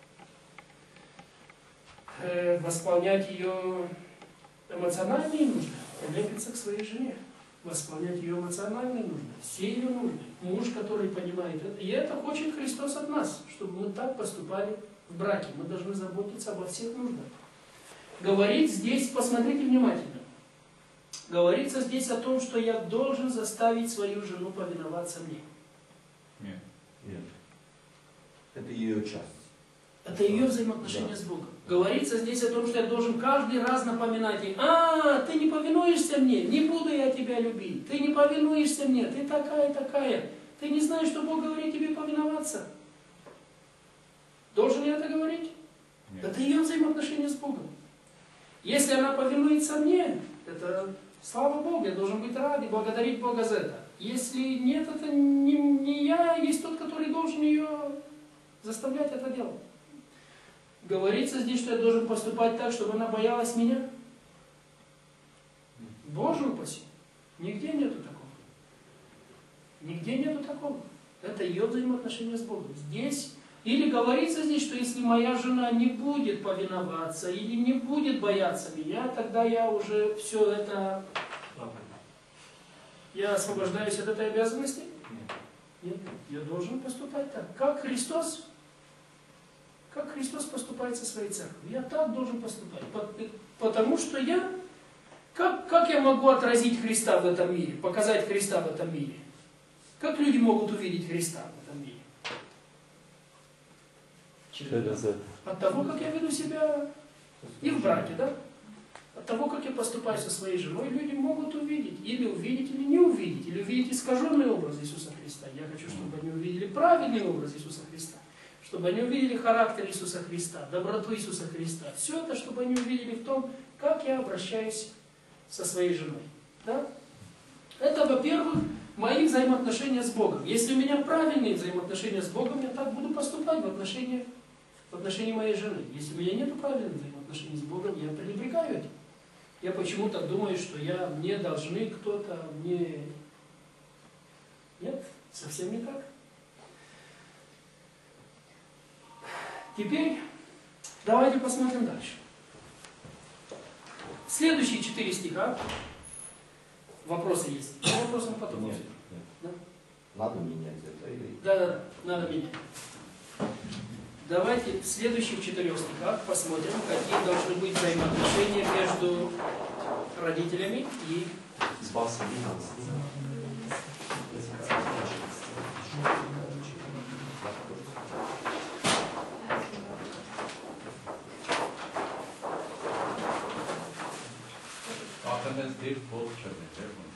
Восполнять ее эмоциональные нужды, прилепиться к своей жене, восполнять ее эмоциональные нужды, все ее нужды. Муж, который понимает это, и это хочет Христос от нас, чтобы мы так поступали в браке. Мы должны заботиться обо всех нуждах. Говорит здесь, посмотрите внимательно, говорится здесь о том, что я должен заставить свою жену повиноваться мне. Нет. Нет. Это ее часть. Это ее взаимоотношения с Богом. Говорится здесь о том, что я должен каждый раз напоминать ей: ты не повинуешься мне, не буду я тебя любить. Ты не повинуешься мне, ты такая. Ты не знаешь, что Бог говорит тебе повиноваться. Должен я это говорить? Нет. Это ее взаимоотношения с Богом. Если она повинуется мне, это слава Богу, я должен быть рад и благодарить Бога за это. Если нет, это не я, есть тот, который должен ее заставлять это делать. Говорится здесь, что я должен поступать так, чтобы она боялась меня. Боже упаси. Нигде нету такого. Нигде нету такого. Это ее взаимоотношения с Богом. Здесь, или говорится здесь, что если моя жена не будет повиноваться или не будет бояться меня, тогда я уже все это... Я освобождаюсь от этой обязанности? Нет. Я должен поступать так. Как Христос поступает со своей церковью. Я так должен поступать. Потому что я... Как я могу отразить Христа в этом мире? Показать Христа в этом мире? Как люди могут увидеть Христа в этом мире? Через это. От того, как я веду себя и в браке, да? От того, как я поступаю со своей женой, люди могут увидеть. Или увидеть, или не увидеть. Или увидеть искаженный образ Иисуса Христа. Я хочу, чтобы они увидели правильный образ Иисуса Христа. Чтобы они увидели характер Иисуса Христа, доброту Иисуса Христа. Все это, чтобы они увидели в том, как я обращаюсь со своей женой. Да? Это, во-первых, мои взаимоотношения с Богом. Если у меня правильные взаимоотношения с Богом, я так буду поступать в отношении моей жены. Если у меня нет правильных взаимоотношений с Богом, я пренебрегаю этим. Я почему-то думаю, что мне должны кто-то, мне... Нет, совсем не так. Теперь давайте посмотрим дальше. Следующие 4 стиха. Вопросы есть? Вопросы потом. Нет. Да? Надо менять это или... Да, надо менять. Давайте в следующих 4 стихах посмотрим, какие должны быть взаимоотношения между родителями и Ախնես դիր փող չնի,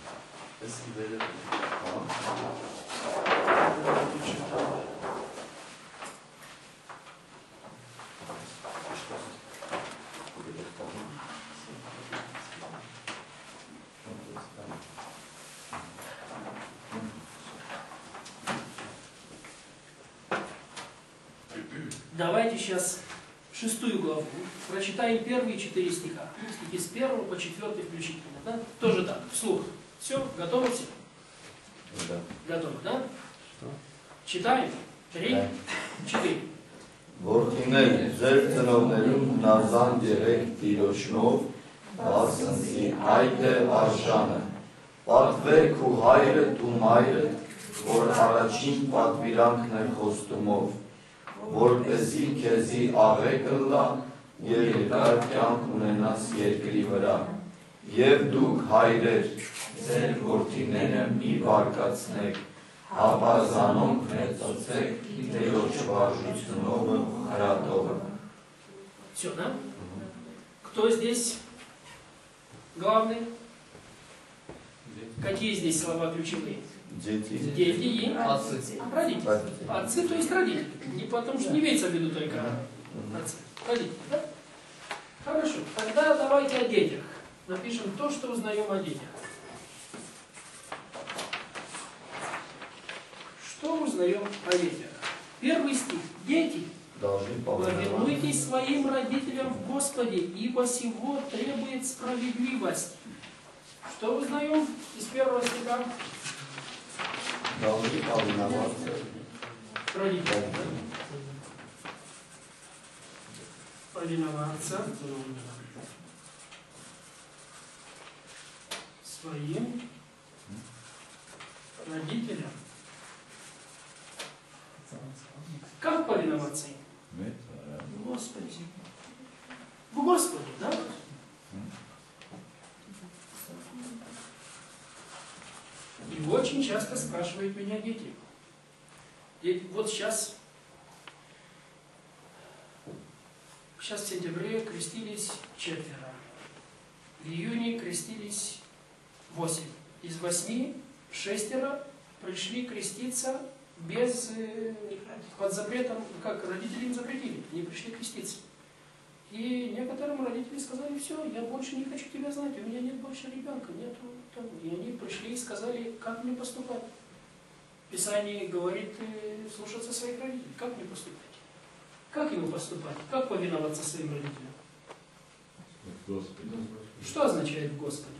Давайте сейчас 6 главу прочитаем первые 4 стиха. Стихи с 1 по 4 включительно. Да? Тоже так, вслух. Все, готовы все? Да. Готовы, да? Читаем. 3, 4. Որդիներ, ձեր ծնողներում հնազան եղեք Տիրոջնով, բացնցի այդ է արժանը։ Պատվեք ու հայրդ ու մայրդ, որ առաջին պատվիրանքն է խոստումով, որպեսզի քեզի աղեկ ըլլա և երկար կյանք ունենաս երկրի վրա։ Եվ դուք հայրեր, ձեր որդիները մի բարկացնեք, հապա զանոնք մեծացեք Տիրոջ վարժությունով հրատողը։ Все, да? Кто здесь главный? Какие здесь слова ключевые? Дети. Дети и родители. Отцы, то есть родители. Не потому что не имеется в виду только отцы. Родители, да? Хорошо. Тогда давайте о детях. Напишем то, что узнаем о детях. Что узнаем о детях? Первый стих. Дети, повинуйтесь своим родителям в Господе, ибо сего требует справедливость. Что узнаем из 1 стиха? Родители. Повиноваться своим родителям. Как повиноваться им? В Господе. В Господе, да? И очень часто спрашивают меня дети. Вот сейчас в сентябре крестились 4. В июне крестились 8. Из 8 6 пришли креститься без, под запретом, как родители им запретили, они пришли креститься. И некоторым родители сказали: все, я больше не хочу тебя знать, у меня нет больше ребенка, нету того. И они пришли и сказали: как мне поступать? Писание говорит слушаться своих родителей. Как мне поступать? Как ему поступать? Как повиноваться своим родителям? Господи. Что означает в Господе?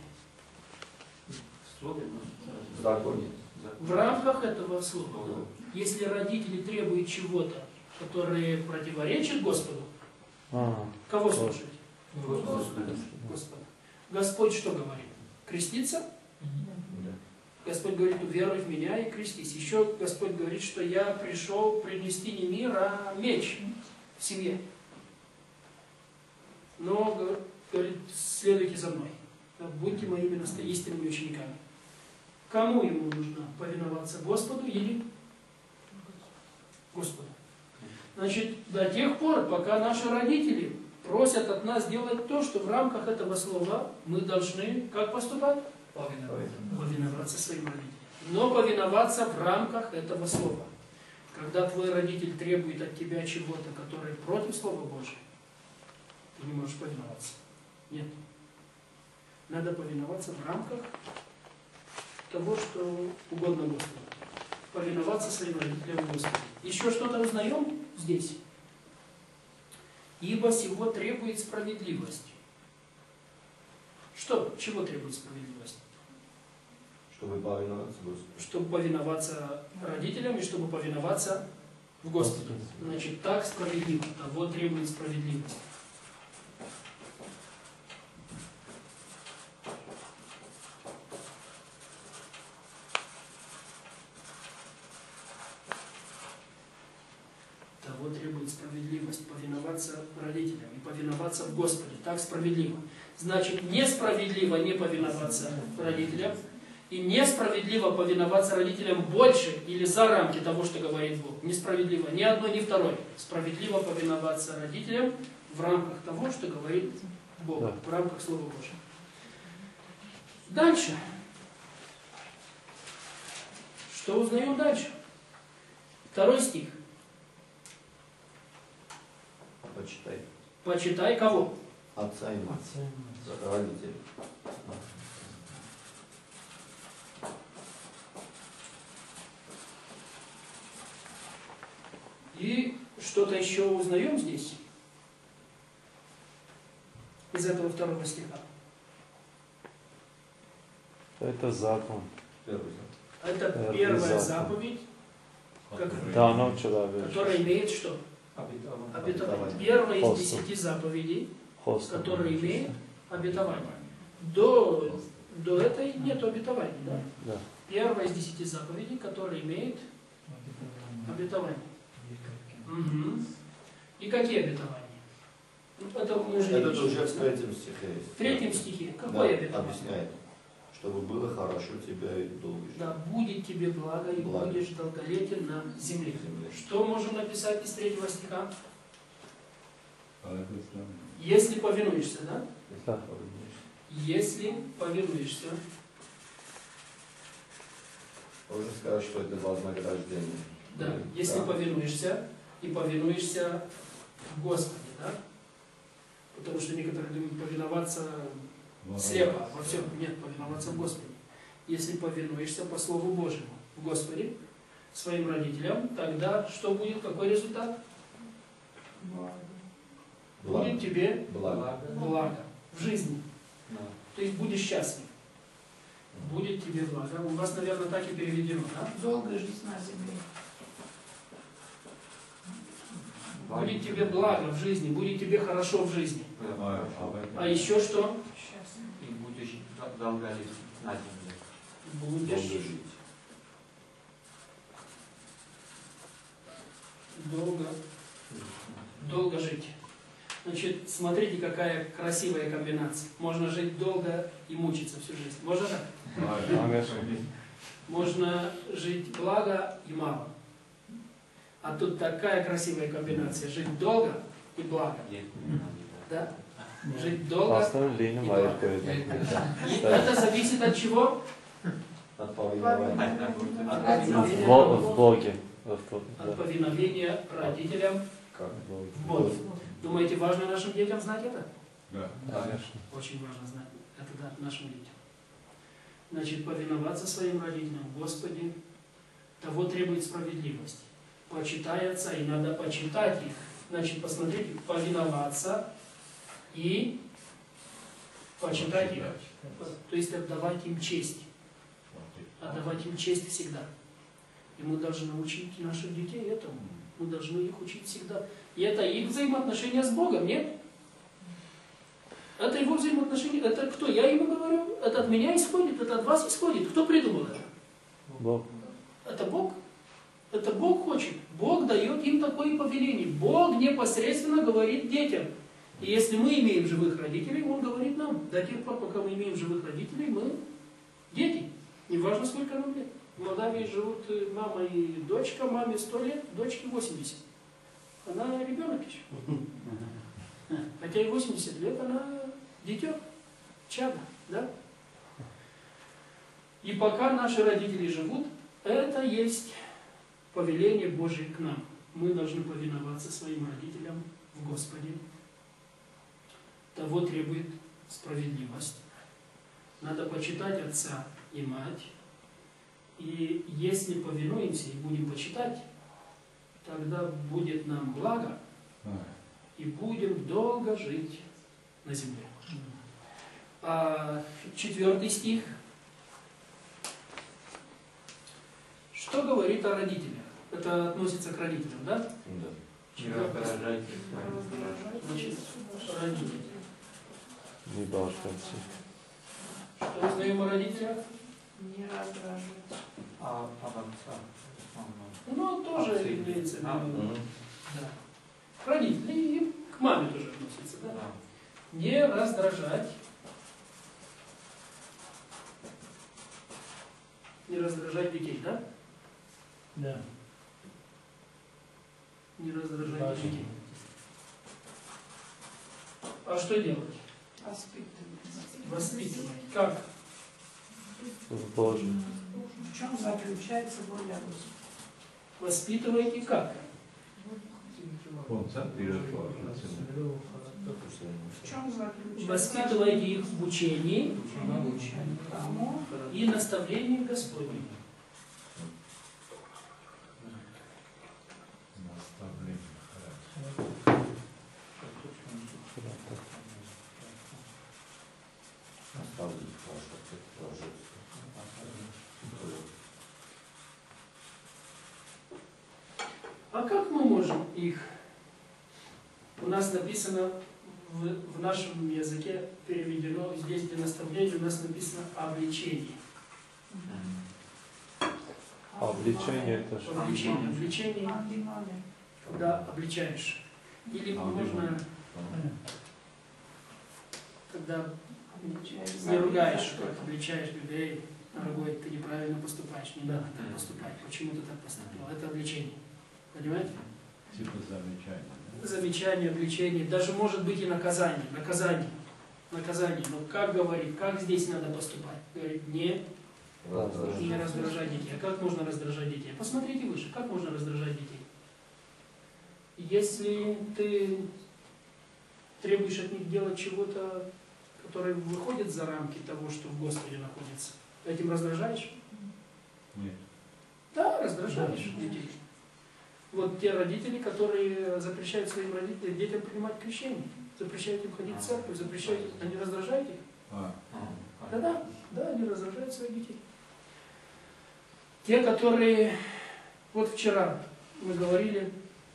Законе. В рамках этого слова. Если родители требуют чего-то, которое противоречит Господу, кого слушать? Господа. Господь что говорит? Креститься? Господь говорит: веруй в меня и крестись. Еще Господь говорит, что я пришел принести не мир, а меч в семье. Но, говорит, следуйте за мной. Будьте моими истинными учениками. Кому ему нужно повиноваться? Господу или Господу? Значит, до тех пор, пока наши родители просят от нас делать то, что в рамках этого слова мы должны как поступать? Повиноваться своим родителям. Но повиноваться в рамках этого слова. Когда твой родитель требует от тебя чего-то, которое против Слова Божьего, ты не можешь повиноваться. Нет. Надо повиноваться в рамках того, что угодно Господу. Повиноваться своим родителям Господу. Еще что-то узнаем здесь? Ибо сего требует справедливость. Что? Чего требует справедливость? Чтобы повиноваться Господу. Чтобы повиноваться родителям и чтобы повиноваться в Господу. Значит, так справедливо. Того требует справедливость. того требует справедливость, повиноваться родителям и повиноваться в Господе. Так справедливо. Значит, несправедливо не повиноваться родителям, и несправедливо повиноваться родителям больше или за рамки того, что говорит Бог. Несправедливо ни одно, ни второе. Справедливо повиноваться родителям в рамках того, что говорит Бог, в рамках Слова Божьего. Дальше. Что узнаем дальше? 2 стих. Почитай. Почитай кого? Отца и мать. Родителей. И что-то еще узнаем здесь? Из этого 2 стиха. Это закон. Первый. Это первая заповедь, Дано человеку. которая имеет что? Обетование. Первая из 10 заповедей, которая имеет обетование. До этой нет обетования, да? Да. Первая из 10 заповедей, которая имеет обетование. Угу. И какие обетования? Это мы уже Это видели. уже в 3 стихе есть. В 3 стихе. Какое обетование? Объясняет. Чтобы было хорошо тебе и долго жить. Да, будет тебе благо и Благо. будешь долголетен на земле. Что можем написать из 3 стиха? Если повинуешься, да? Да. Если повинуешься. Можно сказать, что это вознаграждение. Да, если повинуешься и повинуешься в Господе, да? Потому что некоторые думают повиноваться слепо, во всем. Нет, повиноваться в Господе. Если повинуешься по Слову Божьему в Господе, своим родителям, тогда что будет? Какой результат? Будет тебе благо в жизни. То есть будешь счастлив. Будет тебе благо. У вас, наверное, так и переведено, да? Долго жить на земле. Будет тебе благо в жизни, будет тебе хорошо в жизни. А еще что? И будешь долго жить на земле. Будешь жить. долго жить. Значит, смотрите, какая красивая комбинация. Можно жить долго и мучиться всю жизнь. Можно так? Можно жить благо и мало. А тут такая красивая комбинация. Жить долго и благо. Да? Жить долго и благо. И это зависит от чего? От повиновения. В Боге. От повиновения родителям в Боге. Думаете, важно нашим детям знать это? Да. Конечно. Очень важно знать это, да, нашим детям. Значит, повиноваться своим родителям, Господи, того требует справедливость. Почитай отца, и надо почитать их. Значит, посмотрите, повиноваться и почитать их. То есть отдавать им честь. Отдавать им честь всегда. И мы должны учить наших детей этому. Мы должны их учить всегда. И это их взаимоотношения с Богом, нет? Это его взаимоотношения. Это кто? Я ему говорю. Это от меня исходит, это от вас исходит. Кто придумал это? Бог. Это Бог. Это Бог хочет. Бог дает им такое повеление. Бог непосредственно говорит детям. И если мы имеем живых родителей, Он говорит нам. До тех пор, пока мы имеем живых родителей, мы дети. Неважно, сколько нам лет. В Молдавии живут мама и дочка. Маме 100 лет, дочке 80. Она ребенок еще. Хотя и 80 лет она дитё, чадо, да? И пока наши родители живут, это есть повеление Божие к нам. Мы должны повиноваться своим родителям в Господе. Того требует справедливость. Надо почитать отца и мать. И если повинуемся и будем почитать, тогда будет нам благо, и будем долго жить на земле. 4 стих. Что говорит о родителях? Это относится к родителям, да? Да. 4 Значит, родители. Не башканцы. Что узнаем о родителях? Не раздражать. А отца? Ну, тоже является. Да. К родителям и к маме тоже относится, да? Не раздражать. Не раздражать детей, да? Да. Не раздражать детей. А что делать? Воспитывать. Как? В Божьем. В чем заключается воля Господа? Воспитываете как? Концентрировать важно. В чем заключается? Воспитывайте их в учении Кому? и наставлении Господнем. А как мы можем их? У нас написано в нашем языке переведено, здесь для наставления у нас написано обличение. Обличение это что? Обличение, когда обличаешь. Или можно, когда не ругаешь, как обличаешь людей, дорогой, ты неправильно поступаешь, не надо так поступать, почему ты так поступил? Это обличение. Понимаете? Типа замечания. Замечание, обличение, даже может быть и наказание. Наказание. Но как говорит, как здесь надо поступать? Говорит, не раздражать детей. А как можно раздражать детей? Посмотрите выше, как можно раздражать детей? Если ты требуешь от них делать чего-то, которое выходит за рамки того, что в Господе находится, этим раздражаешь? Нет. Да, раздражаешь детей. Вот те родители, которые запрещают своим детям принимать крещение, запрещают им ходить в церковь, запрещают, они раздражают их? Да, они раздражают своих детей. Те, которые, вот вчера мы говорили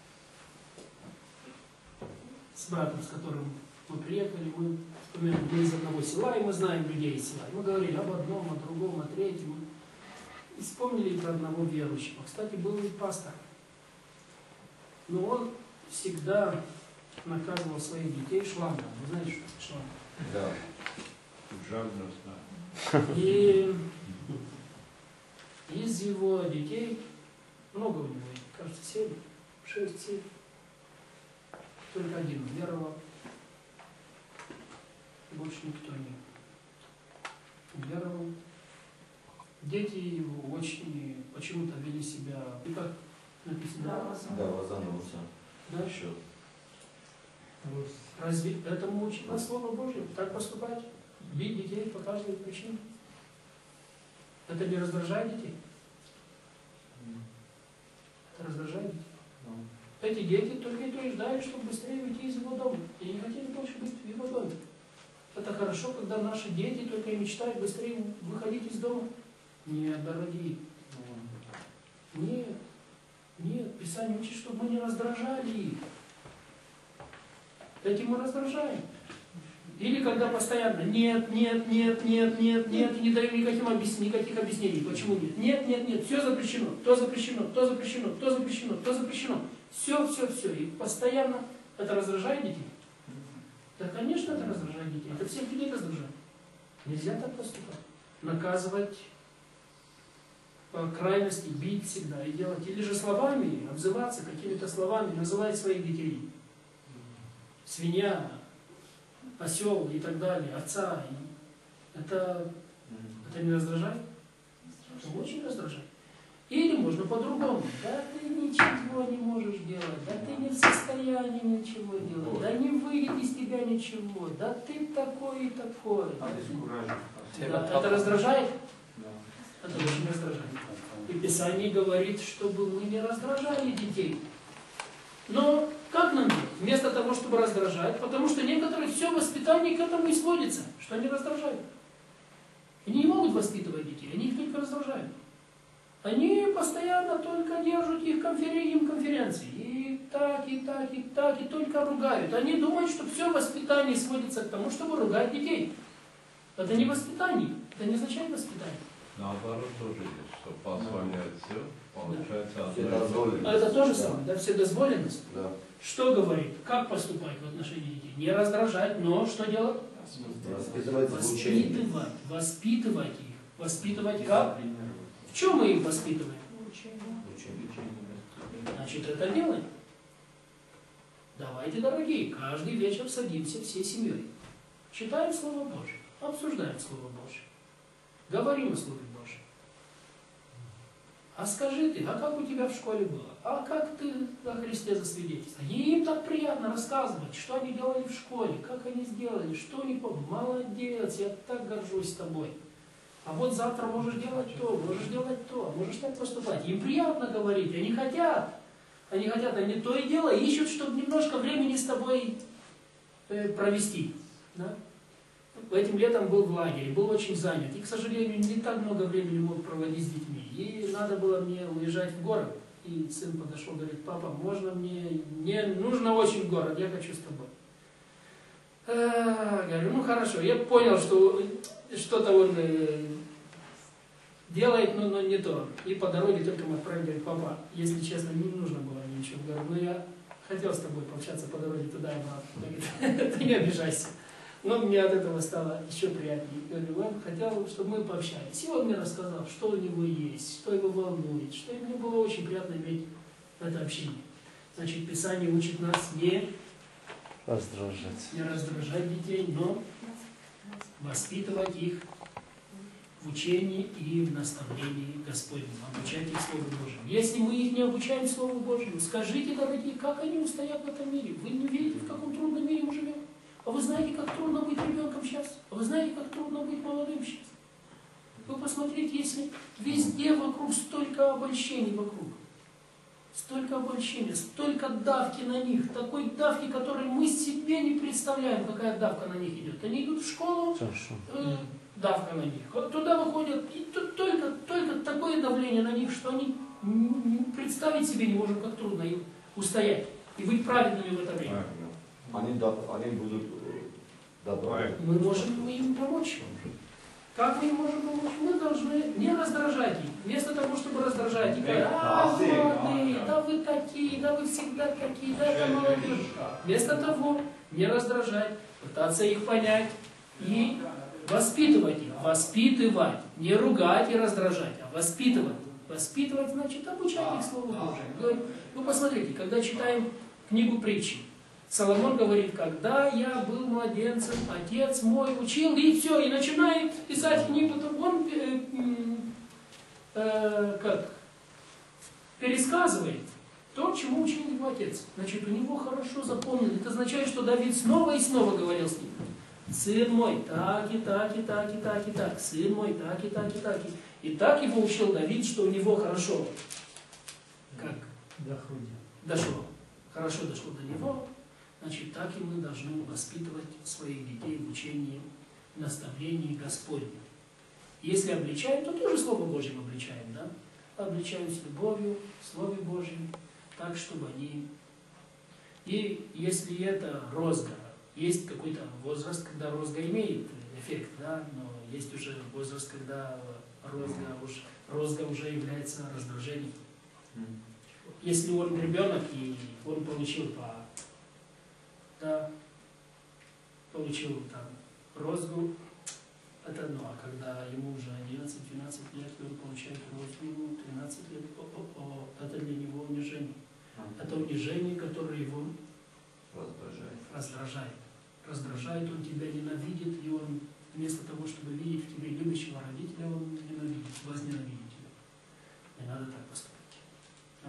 с братом, с которым мы приехали, мы из одного села, и мы знаем людей из села. Мы говорили об одном, о другом, о третьем. И вспомнили про одного верующего. Кстати, был и пастор. Но он всегда наказывал своих детей шлагом. Вы знаете, что это шланг? Да. Жадно знаю. И из его детей, много у него, кажется, 7, 6, 7. Только один веровал. Больше никто не веровал. Дети его очень почему-то вели себя, и как написано? Да, возанулся. Да? Еще. Разве этому учит нас Слово Божье? Так поступать? Бить детей по каждой причине? Это не раздражает детей? Это раздражает детей? Эти дети только и то и ждали, чтобы быстрее уйти из его дома. И не хотели больше быть в его доме. Это хорошо, когда наши дети только и мечтают быстрее выходить из дома. Нет, дорогие. Нет. Писание учит, чтобы мы не раздражали их. Этим мы раздражаем. Или когда постоянно нет, и не даем никаких объяснений, почему нет. Нет, все запрещено, то запрещено. Все. И постоянно это раздражает детей? Да, конечно, это раздражает детей. Это всех людей раздражает. Нельзя так поступать. Наказывать по крайности, бить всегда и делать. Или же словами, обзываться какими-то словами, называть своих детей. Свинья, осел и так далее, овца. Это не раздражает? Это очень раздражает. Или можно по-другому. Да ты ничего не можешь делать, да ты не в состоянии ничего делать, да не выйдет из тебя ничего, да ты такой и такой. Да, это раздражает? Да. Это очень раздражает. И Писание говорит, чтобы мы не раздражали детей. Но как нам делать? Вместо того, чтобы раздражать, потому что некоторые все воспитание к этому и сводится, что они раздражают. Они не могут воспитывать детей, они их только раздражают. Они постоянно только держат их конференции. И так, и только ругают. Они думают, что все воспитание сводится к тому, чтобы ругать детей. Это не воспитание. Это не означает воспитание. Наоборот тоже есть, что позволяет все, Получается, Все одно и то же. дозволено. А это то же самое, да, вседозволенность. Да. Что говорит? Как поступать в отношении детей? Не раздражать, но что делать? Воспитывать в учении. Воспитывать их. Воспитывать как? В чем мы их воспитываем? Значит, это делаем. Давайте, дорогие, каждый вечер садимся всей семьей. Читаем Слово Божие, обсуждаем Слово Божие, говорим о Слове Божьем. А скажи ты, а как у тебя в школе было? А как ты о Христе засвидетельствовал? И им так приятно рассказывать, что они делали в школе, как они сделали, что они помнят. Молодец, я так горжусь тобой. А вот завтра можешь делать то, можешь так поступать. Им приятно говорить, они хотят, они то и дело ищут, чтобы немножко времени с тобой провести. Да? Этим летом был в лагере, был очень занят. И, к сожалению, не так много времени мог проводить с детьми. И надо было мне уезжать в город. И сын подошел, говорит: папа, можно мне нужно очень в город, я хочу с тобой. Говорю, ну хорошо. Я понял, что что-то он делает, но не то. И по дороге только мы отправили, говорит: папа, если честно, не нужно было ничего. Говорю, ну я хотел с тобой пообщаться по дороге туда и обратно. Ты не обижайся. Но мне от этого стало еще приятнее. Я говорю, он хотел, чтобы мы пообщались. И он мне рассказал, что у него есть, что его волнует, что мне было очень приятно иметь это общение. Значит, Писание учит нас не раздражать детей, но воспитывать их в учении и в наставлении Господнем, обучать их Слову Божьему. Если мы их не обучаем Слову Божьему, скажите, дорогие, как они устоят в этом мире? Вы не видите, в каком трудном мире мы живем? А вы знаете, как трудно быть ребенком сейчас? А вы знаете, как трудно быть молодым сейчас? Вы посмотрите, если везде вокруг столько обольщений вокруг. Столько обольщения, столько давки на них. Такой давки, которой мы себе не представляем, какая давка на них идет. Они идут в школу, давка на них. Вот туда выходят, и тут только такое давление на них, что они представить себе не можем, как трудно им устоять и быть праведными в это время. Они будут добавить. Мы можем им помочь. Как мы им можем помочь? Мы должны не раздражать их. Вместо того, чтобы раздражать их, молодые, да вы такие, да вы всегда такие, да это молодежь. Вместо того, не раздражать, пытаться их понять и воспитывать их. Воспитывать. Не ругать и раздражать, а воспитывать. Воспитывать значит обучать их Слову Божьему. Вы посмотрите, когда читаем книгу притчи, Соломон говорит, когда я был младенцем, отец мой учил, и все, и начинает писать книгу, то он пересказывает то, чему учил его отец. Значит, у него хорошо запомнено. Это означает, что Давид снова и снова говорил с ним. Сын мой, так и так, и так, и так, и так. Сын мой, так и так, и так. И так его учил Давид, что у него хорошо. Как? Дошло. Хорошо дошло до него. Значит, так и мы должны воспитывать своих детей в учении, наставлении Господнем. Если обличаем, то тоже Слово Божьим обличаем, да? Обличаем с любовью, в Слове Божьем, так, чтобы они... И если это розга, есть какой-то возраст, когда розга имеет эффект, да? Но есть уже возраст, когда розга уже является раздражением. Если он ребенок, и он получил получил там розгу, это одно, а когда ему уже 11-12 лет, и он получает розгу 13 лет, это для него унижение. Это унижение, которое его раздражает, он тебя ненавидит, и он вместо того, чтобы видеть в тебе любящего родителя, он ненавидит, возненавидит тебя. Не надо так поступать. Да?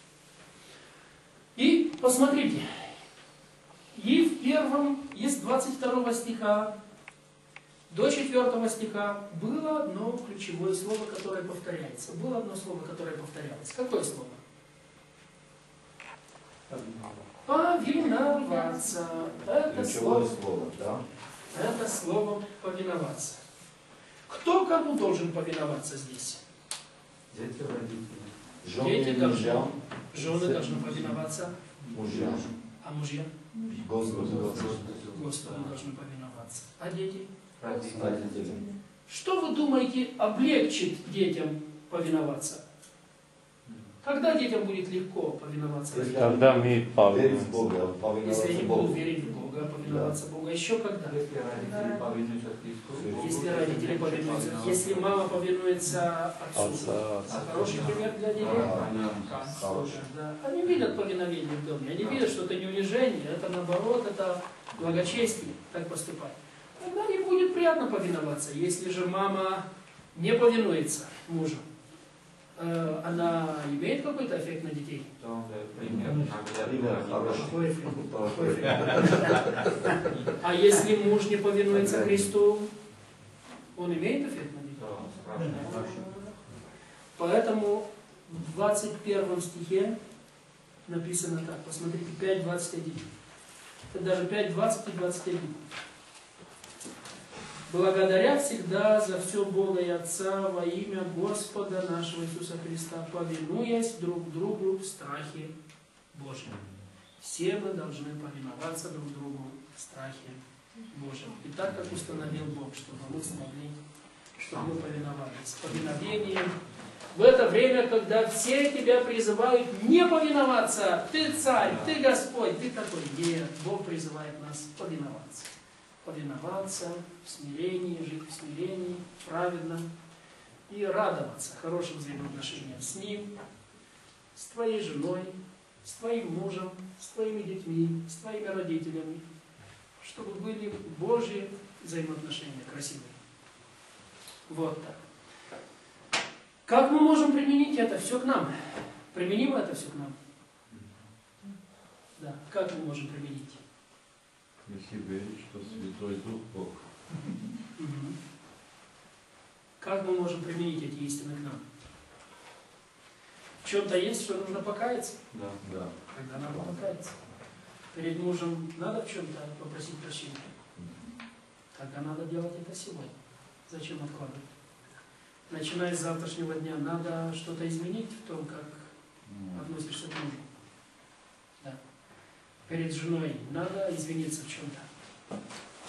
И посмотрите, и в первом, из 22 стиха до 4 стиха было одно ключевое слово, которое повторяется. Было одно слово, которое повторялось. Какое слово? Повиноваться. Это Ключевое слово, да? Это слово повиноваться. Кто кому должен повиноваться здесь? Дети, родители. Дети должны, жены должны повиноваться. Мужья. А мужья? Господу должны повиноваться. А дети? Родители. Что вы думаете облегчит детям повиноваться? Когда детям будет легко повиноваться Если родителям? Когда мы Верить в повинуемся. Бога, Если они повиноваться будут Богу. верить в Бога, повиноваться Богу. А еще когда? Если родители повинуются Христу, Если родители повинуются, если мама повинуется отцу. Отца. Хороший пример для детей. Хороший. Да. Они видят повиновение в доме, они видят, что это не унижение, это наоборот, это благочестие, так поступать. Тогда им будет приятно повиноваться. Если же мама не повинуется мужу, она имеет какой-то эффект на детей? то он пример Пример хороший. Плохой эффект. Плохой эффект. А если муж не повинуется Христу, он имеет эффект на детей? Поэтому в 21 стихе написано так, посмотрите, 5:21. Это даже 5:20 и 21. Благодаря всегда за все Бога и Отца во имя Господа нашего Иисуса Христа, повинуясь друг другу в страхе Божьем. Все мы должны повиноваться друг другу в страхе Божьем. И так, как установил Бог, чтобы мы смогли, чтобы мы повиновались. Повиновением в это время, когда все тебя призывают не повиноваться, ты царь, ты Господь, ты такой. Нет, Бог призывает нас повиноваться. Повиноваться в смирении, жить в смирении, праведно и радоваться хорошим взаимоотношениям с Ним, с твоей женой, с твоим мужем, с твоими детьми, с твоими родителями, чтобы были Божьи взаимоотношения красивые. Вот так. Как мы можем применить это все к нам? Применимо это все к нам? Да. Как мы можем применить? Если верить, что Святой Дух Бог. Как мы можем применить эти истины к нам? В чем-то есть, что нужно покаяться? Да. Да. Тогда надо покаяться. Перед мужем надо в чем-то попросить прощения? Тогда надо делать это сегодня. Зачем откладывать? Начиная с завтрашнего дня, надо что-то изменить в том, как относишься к мужу. Да. Перед женой надо извиниться в чем-то.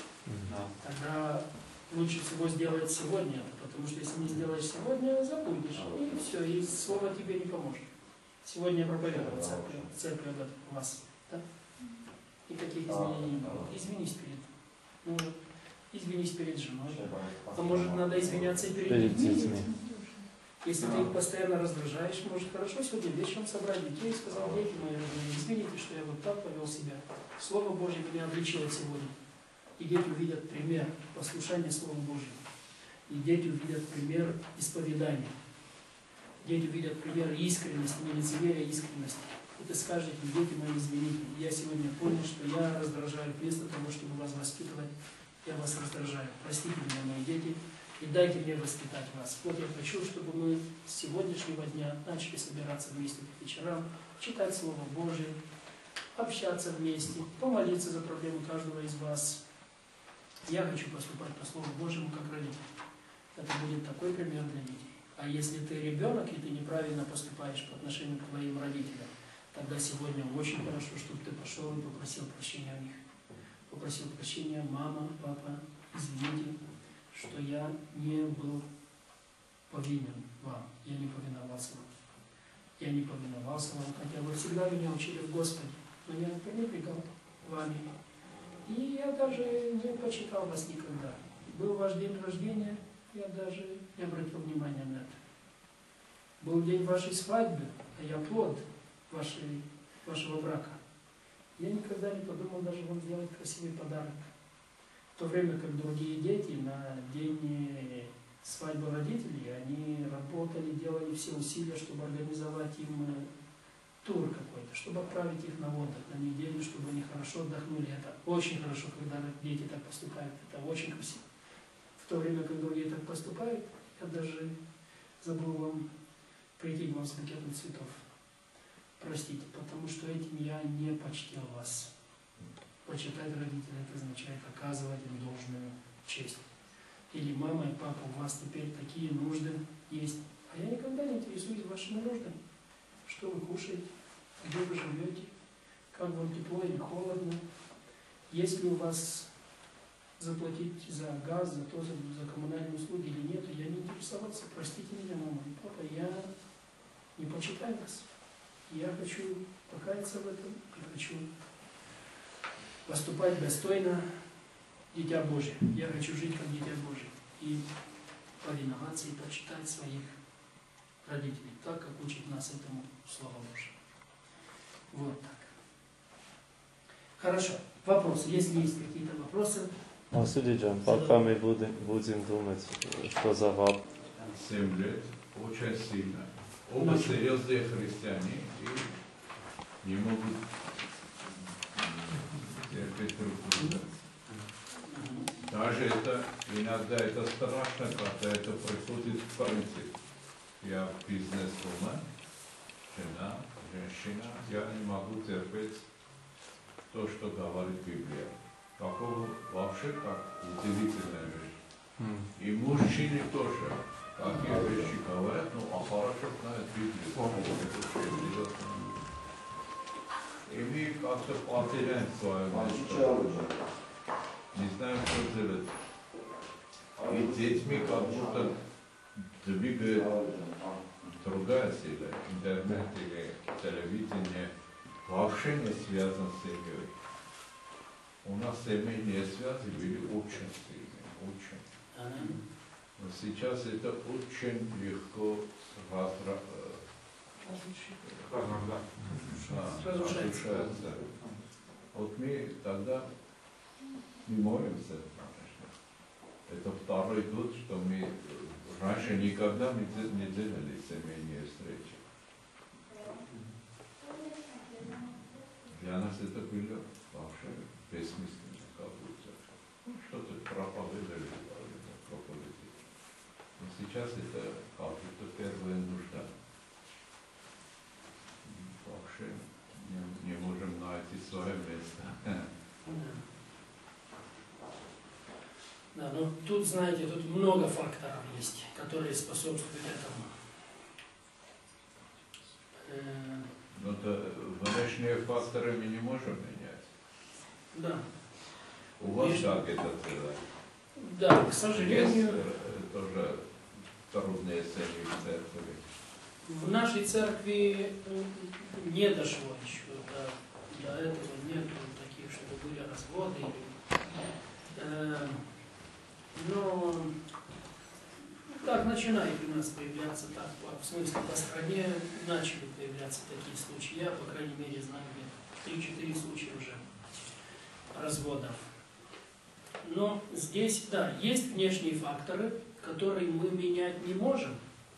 Тогда лучше всего сделать сегодня, потому что если не сделаешь сегодня, забудешь. И все, и слово тебе не поможет. Сегодня я проповедовал в церкви об этом у вас. Да? Никаких изменений не было. Извинись перед мужем, извинись перед женой. А может, надо извиняться и перед детьми. Если ты их постоянно раздражаешь, может, хорошо сегодня вечером собрать детей и сказать: дети мои родные, извините, что я вот так повел себя. Слово Божье меня обличило сегодня. И дети увидят пример послушания Слову Божьему. И дети увидят пример исповедания. Дети увидят пример искренности, не лицемерия, искренности. И ты скажешь: дети мои, извините, я сегодня понял, что я раздражаю вместо того, чтобы вас воспитывать, я вас раздражаю. Простите меня, мои дети, и дайте мне воспитать вас. Вот я хочу, чтобы мы с сегодняшнего дня начали собираться вместе по вечерам, читать Слово Божие, общаться вместе, помолиться за проблемы каждого из вас. Я хочу поступать по Слову Божьему как родитель. Это будет такой пример для детей. А если ты ребенок и ты неправильно поступаешь по отношению к твоим родителям, тогда сегодня очень хорошо, чтобы ты пошел и попросил прощения у них. Попросил прощения: мама, папа, извините, что я не был повинен вам, я не повиновался вам. Я не повиновался вам, хотя вы всегда меня учили в Господе, но я пренебрегал вами. И я даже не почитал вас никогда. Был ваш день рождения, я даже не обратил внимания на это. Был день вашей свадьбы, а я плод вашего брака. Я никогда не подумал даже вам сделать красивый подарок. В то время как другие дети на день свадьбы родителей, они работали, делали все усилия, чтобы организовать им тур какой-то, чтобы отправить их на отдых, на неделю, чтобы они хорошо отдохнули. Это очень хорошо, когда дети так поступают. Это очень красиво. В то время как другие так поступают, я даже забыл вам прийти к вам с букетом цветов. Простите, потому что этим я не почтил вас. Почитать родителей — это означает оказывать им должную честь. Или: мама и папа, у вас теперь такие нужды есть. А я никогда не интересуюсь вашими нуждами. Что вы кушаете, где вы живете, как вам тепло или холодно, есть ли у вас заплатить за газ, за то, за коммунальные услуги или нет. Я не интересовался. Простите меня, мама и папа, я не почитай нас. Я хочу покаяться в этом и хочу поступать достойно Дитя Божие. Я хочу жить как Дитя Божие и повиноваться и почитать своих родителей, так, как учит нас этому Слово Божие. Вот так. Хорошо. Вопросы. Если есть какие-то вопросы. Василиджан, пока мы будем думать, что за вопрос. 7 лет, очень сильно. Оба серьезные христиане и не могут терпеть друг друга. Даже это, иногда это страшно, когда это приходит в принцип. Я бизнес-вумен, жена, женщина, я не могу терпеть то, что говорит Библия. Такого вообще как удивительная вещь. И мужчины тоже такие вещи говорят, ну а хорошо знают Библию. И мы как-то потеряем свое место. Не знаем, что делать. И детьми как будто двигает другая сила. Интернет или телевидение вообще не связан с семьей. У нас семейные связи были очень сильные, очень. Но сейчас это очень легко разрушается. Вот мы тогда не молимся, конечно. Это второй год, что мы раньше никогда не делали семейные встречи. Для нас это было вообще бессмысленно, как будто. Что-то проповедовали. Но сейчас это как будто первая нужда. Вообще не можем найти свое место. Да, но тут, знаете, тут много факторов есть, которые способствуют этому. Но внешние факторы мы не можем менять. Да. У вас как это целое? Да, к сожалению. Есть тоже трудные семьи в церкви. В нашей церкви не дошло еще до этого, нет таких, чтобы были разводы. Но так начинает у нас появляться, так, в смысле по стране начали появляться такие случаи. Я, по крайней мере, знаю, где 3-4 случая уже разводов. Но здесь, да, есть внешние факторы, которые мы менять не можем.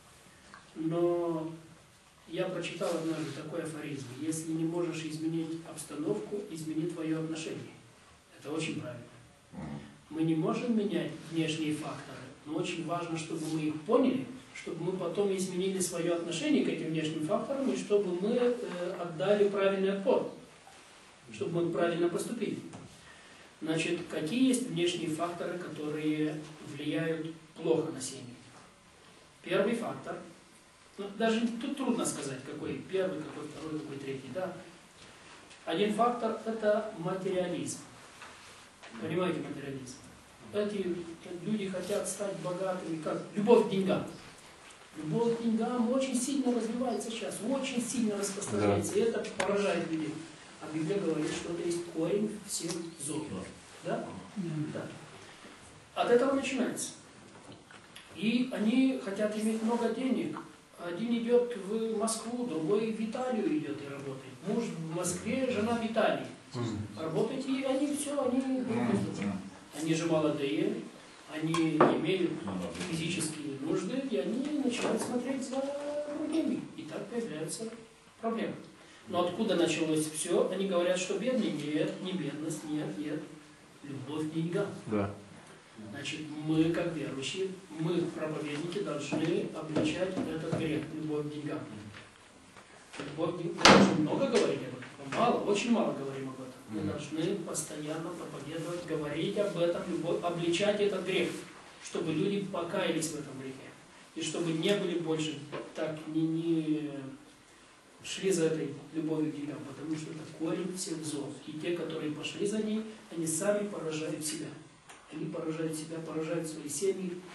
Но я прочитал однажды такой афоризм: если не можешь изменить обстановку, измени твое отношение. Это очень правильно. Мы не можем менять внешние факторы, но очень важно, чтобы мы их поняли, чтобы мы потом изменили свое отношение к этим внешним факторам, и чтобы мы отдали правильный отпор, чтобы мы правильно поступили. Значит, какие есть внешние факторы, которые влияют плохо на семью? Первый фактор, ну, даже тут трудно сказать, какой первый, какой второй, какой третий, да. Один фактор – это материализм. Понимаете, материализм? Эти люди хотят стать богатыми, как любовь к деньгам. Любовь к деньгам очень сильно развивается сейчас, очень сильно распространяется, и это поражает людей. А Библия говорит, что это есть корень всех зол. Да? Да. От этого начинается. И они хотят иметь много денег. Один идет в Москву, другой в Италию идет и работает. Муж в Москве, жена в Италии. Работать, и они все, они же молодые, они имеют физические нужды, и они начинают смотреть за другими. И так появляются проблемы. Но откуда началось все? Они говорят, что бедный? Нет, не бедность, нет. Любовь к деньгам. Да. Значит, мы, как верующие, мы, проповедники, должны обличать этот грех, любовь к деньгам. Любовь к деньгам. Мы должны много говорить об этом. Мало, очень мало говорим об этом. Мы должны постоянно проповедовать, говорить об этом, обличать этот грех, чтобы люди покаялись в этом грехе. И чтобы не были больше так, не шли за этой любовью к деньгам, потому что это корень всех зол. И те, которые пошли за ней, они сами поражают себя. Они поражают себя, поражают свои семьи,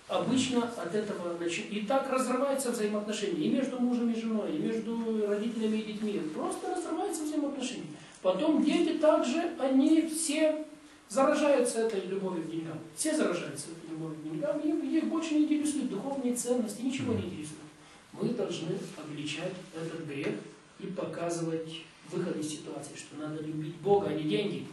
обычно от этого начинает. И так разрываются взаимоотношения и между мужем и женой, и между родителями и детьми. Просто разрываются взаимоотношения. Потом дети также, они все заражаются этой любовью к деньгам. Все заражаются этой любовью к деньгам, и их больше не интересуют духовные ценности, ничего не интересует. Мы должны обличать этот грех и показывать выход из ситуации, что надо любить Бога, а не деньги.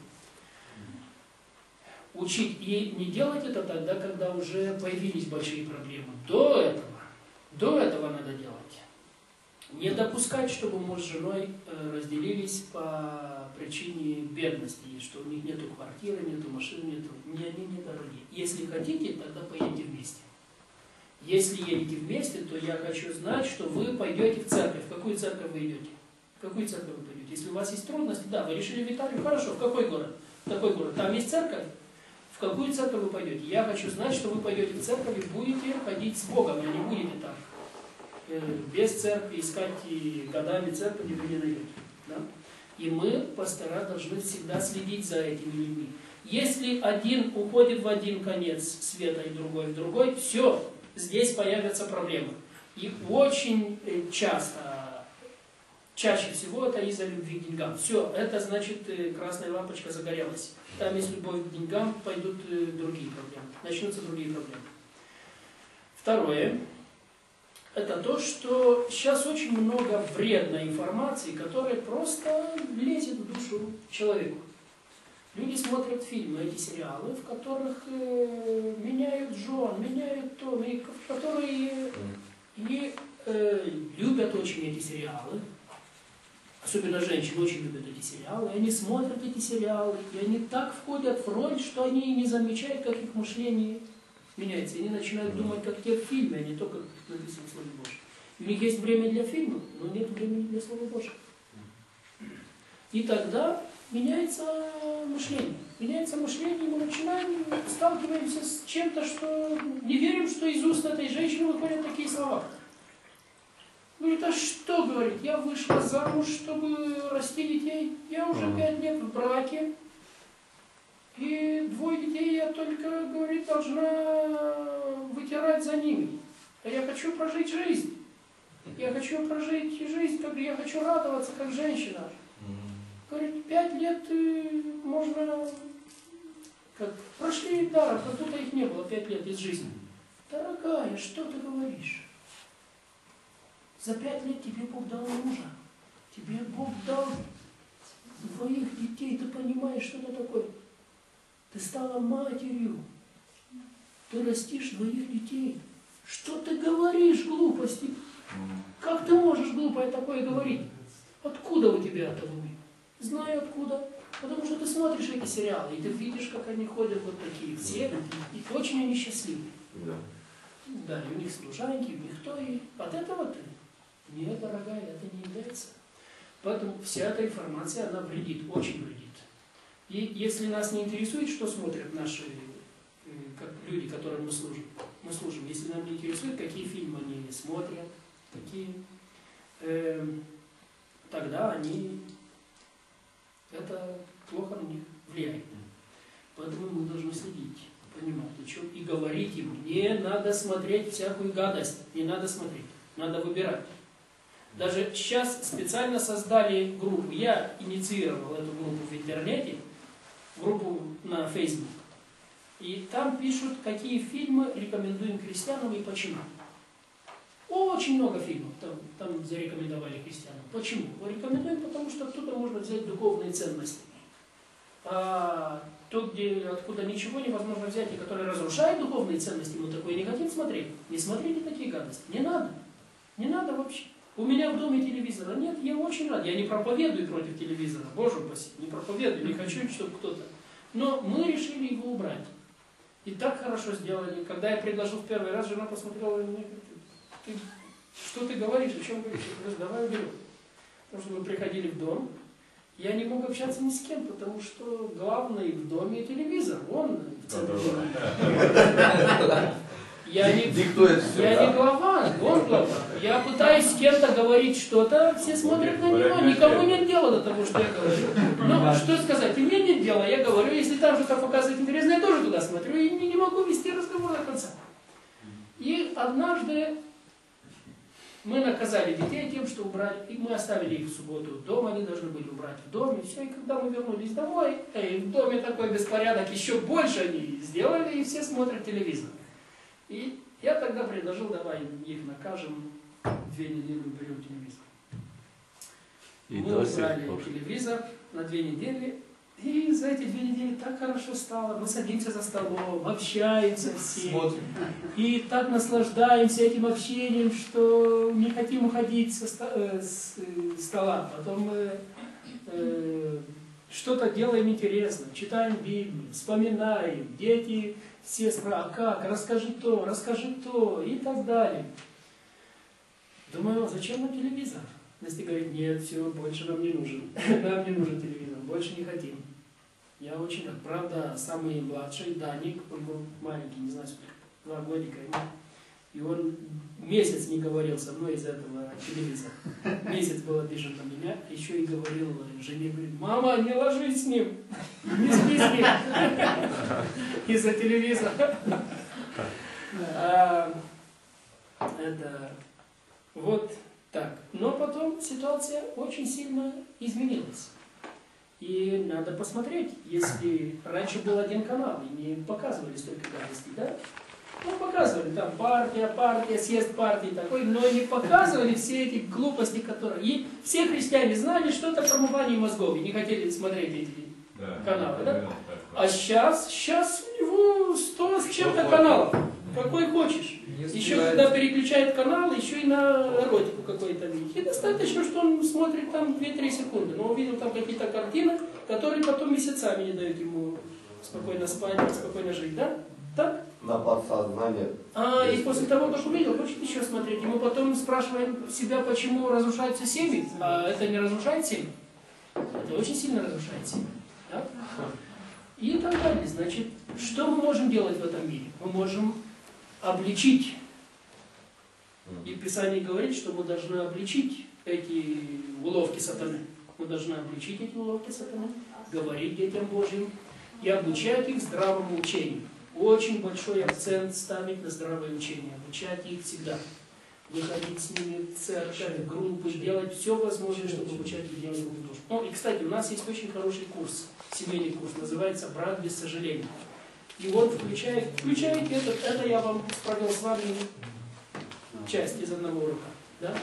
Учить и не делать это тогда, когда уже появились большие проблемы. До этого надо делать. Не допускать, чтобы муж с женой разделились по причине бедности, что у них нету квартиры, нету машины, они недорогие. Если хотите, тогда поедете вместе. Если едете вместе, то я хочу знать, что вы пойдете в церковь. В какую церковь вы идете? В какую церковь вы пойдете? Если у вас есть трудности, да, вы решили в Италию, хорошо, в какой город? В какой город? Там есть церковь? В какую церковь вы пойдете? Я хочу знать, что вы пойдете в церковь и будете ходить с Богом, а не будете там без церкви искать и годами церковь вы не найдете. Да? И мы, пастора, должны всегда следить за этими людьми. Если один уходит в один конец света и другой в другой, все, здесь появятся проблемы. И очень часто, чаще всего это из-за любви к деньгам. Все, это значит, красная лампочка загорелась. Там есть любовь к деньгам, пойдут другие проблемы. Начнутся другие проблемы. Второе. Это то, что сейчас очень много вредной информации, которая просто лезет в душу человеку. Люди смотрят фильмы, эти сериалы, в которых меняют жен, меняют то, и которые любят очень эти сериалы. Особенно женщины очень любят эти сериалы. И они смотрят эти сериалы, и они так входят в роль, что они не замечают, как их мышление меняется. Они начинают думать, как те в фильме, а не то, как написано в Слове Божьем. У них есть время для фильма, но нет времени для Слова Божьего. И тогда меняется мышление. Меняется мышление, и мы начинаем, сталкиваемся с чем-то, что не верим, что из уст этой женщины выходят такие слова. Говорит, а что, говорит, я вышла замуж, чтобы расти детей, я уже 5 лет в браке, и 2 детей я только, говорит, должна вытирать за ними. А я хочу прожить жизнь. Я хочу прожить жизнь, как я хочу радоваться, как женщина. Говорит, 5 лет можно... Как, прошли даром, как будто их не было 5 лет из жизни. Дорогая, что ты говоришь? За 5 лет тебе Бог дал мужа. Тебе Бог дал 2 детей. Ты понимаешь, что это такое? Ты стала матерью. Ты растишь 2 детей. Что ты говоришь, глупости? Как ты можешь глупое такое говорить? Откуда у тебя это в уме? Знаю откуда. Потому что ты смотришь эти сериалы, и ты видишь, как они ходят вот такие все, и очень они счастливы. Да, и у них служанки, у них то, и от этого ты. Нет, дорогая, это не является. Поэтому вся эта информация, она вредит, очень вредит. И если нас не интересует, что смотрят наши как люди, которым мы служим, если нам не интересует, какие фильмы они смотрят, какие, тогда это плохо на них влияет. Поэтому мы должны следить, понимать, о чем, и говорить им. Не надо смотреть всякую гадость, не надо смотреть, надо выбирать. Даже сейчас специально создали группу. Я инициировал эту группу в интернете, группу на Facebook. И там пишут, какие фильмы рекомендуем христианам и почему. Очень много фильмов там зарекомендовали христианам. Почему? Мы рекомендуем, потому что оттуда можно взять духовные ценности. А то, откуда ничего невозможно взять, и которое разрушает духовные ценности, мы такое не хотим смотреть. Не смотрите такие гадости. Не надо. Не надо вообще. У меня в доме телевизора нет, я очень рад. Я не проповедую против телевизора, Боже упаси, не проповедую, не хочу, чтобы кто-то. Но мы решили его убрать. И так хорошо сделали. Когда я предложил в первый раз, жена посмотрела на меня, говорит, что ты говоришь, о чем говоришь? Я говорю, давай уберем. Потому что мы приходили в дом, я не мог общаться ни с кем, потому что главный в доме телевизор, он в центре дома. Я не глава, он глава. Я пытаюсь с кем-то говорить что-то, все смотрят на него, никому нет дела до того, что я говорю. Ну, что сказать, и мне нет дела, я говорю, если там что-то показывает интересное, я тоже туда смотрю, и не могу вести разговор до конца. И однажды мы наказали детей тем, что убрали, и мы оставили их в субботу дома, они должны были убрать в доме, все, и когда мы вернулись домой, в доме такой беспорядок, еще больше они сделали, и все смотрят телевизор. И я тогда предложил, давай их накажем, 2 недели уберем телевизор. И Мы до сих убрали пор. телевизор на 2 недели, и за эти 2 недели так хорошо стало. Мы садимся за столом, общаемся все. Смотрим. И так наслаждаемся этим общением, что не хотим уходить с стола. Потом что-то делаем интересно, читаем Библию, вспоминаем. Дети все спрашивают, а как, расскажи то, и так далее. Думаю, зачем нам телевизор? Настя говорит, нет, все, больше нам не нужен. Нам не нужен телевизор, больше не хотим. Я очень рад. Правда, самый младший, Даник, он был маленький, не знаю сколько, 2 годика ему. И он месяц не говорил со мной из этого телевизора. Месяц был обижен на меня, еще и говорил жене, говорит, мама, не ложись с ним, не спи с ним. Из-за телевизора. Это вот так. Но потом ситуация очень сильно изменилась. И надо посмотреть, если раньше был 1 канал, и не показывали столько гадостей, да? Ну, показывали, там партия, съезд партии такой, но не показывали все эти глупости, которые... И все христиане знали, что это промывание мозгов, и не хотели смотреть эти каналы, да? А сейчас у него 100 с чем-то каналов, какой хочешь. Еще когда переключает канал, еще и на эротику какой-то видит. И достаточно, что он смотрит там 2-3 секунды, но увидел там какие-то картины, которые потом месяцами не дают ему спокойно спать, спокойно жить, да? Так? На подсознание. И после того, как увидел, хочет еще смотреть. И мы потом спрашиваем себя, почему разрушаются семьи. А это не разрушает семьи. Это очень сильно разрушает семьи. Да? И так далее. Значит, что мы можем делать в этом мире? Мы можем обличить. И Писание говорит, что мы должны обличить эти уловки сатаны. Мы должны обличить эти уловки сатаны, говорить детям Божьим и обучать их здравому учению. Очень большой акцент ставить на здравое учение, обучать их всегда. Выходить с ними в церковь, в группы, делать все возможное, чтобы обучать их делать Богу душу. Ну и, кстати, у нас есть очень хороший курс, семейный курс, называется «Брак без сожаления». И вот включаете это я вам провел с вами часть из одного урока. Да?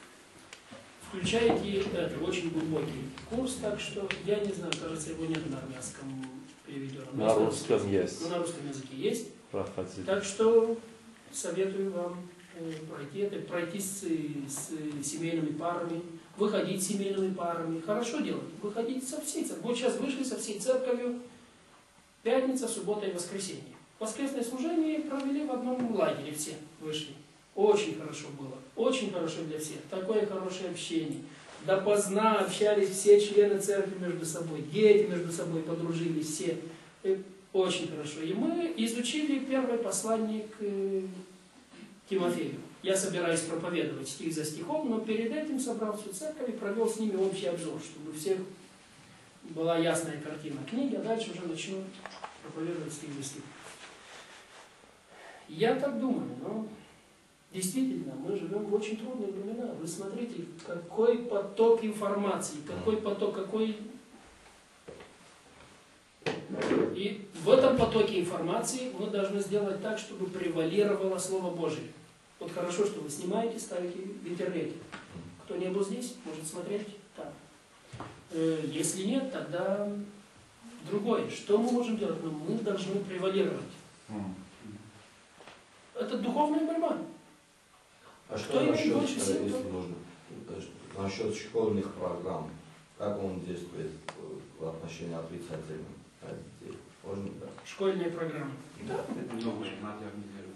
Включаете это, очень глубокий курс, так что, я не знаю, кажется, его нет на армянском переведено. На русском есть. Но на русском языке есть. Проходите. Так что советую вам пройти с семейными парами, выходить с семейными парами. Хорошо делать, выходить со всей церковью. Вот сейчас вышли со всей церковью, пятница, суббота и воскресенье. Воскресное служение провели в одном лагере, все вышли. Очень хорошо было, очень хорошо для всех. Такое хорошее общение. Допоздна общались все члены церкви между собой, дети между собой подружились, все. Очень хорошо. И мы изучили первое послание к Тимофею. Я собираюсь проповедовать стих за стихом, но перед этим собрал всю церковь и провел с ними общий обзор, чтобы у всех была ясная картина книги, а дальше уже начну проповедовать стих за стихом. Я так думаю, но действительно, мы живем в очень трудные времена. Вы смотрите, какой поток информации, какой поток, какой... И в этом потоке информации мы должны сделать так, чтобы превалировало Слово Божие. Вот хорошо, что вы снимаете, ставите в интернете. Кто не был здесь, может смотреть там. Если нет, тогда другое. Что мы можем делать? Но мы должны превалировать. Это духовная борьба. А что насчет, если можно, насчет школьных программ? Как он действует в отношении отрицательных детей? Можно, да? Школьные программы. Да. Это новое, модернизированное.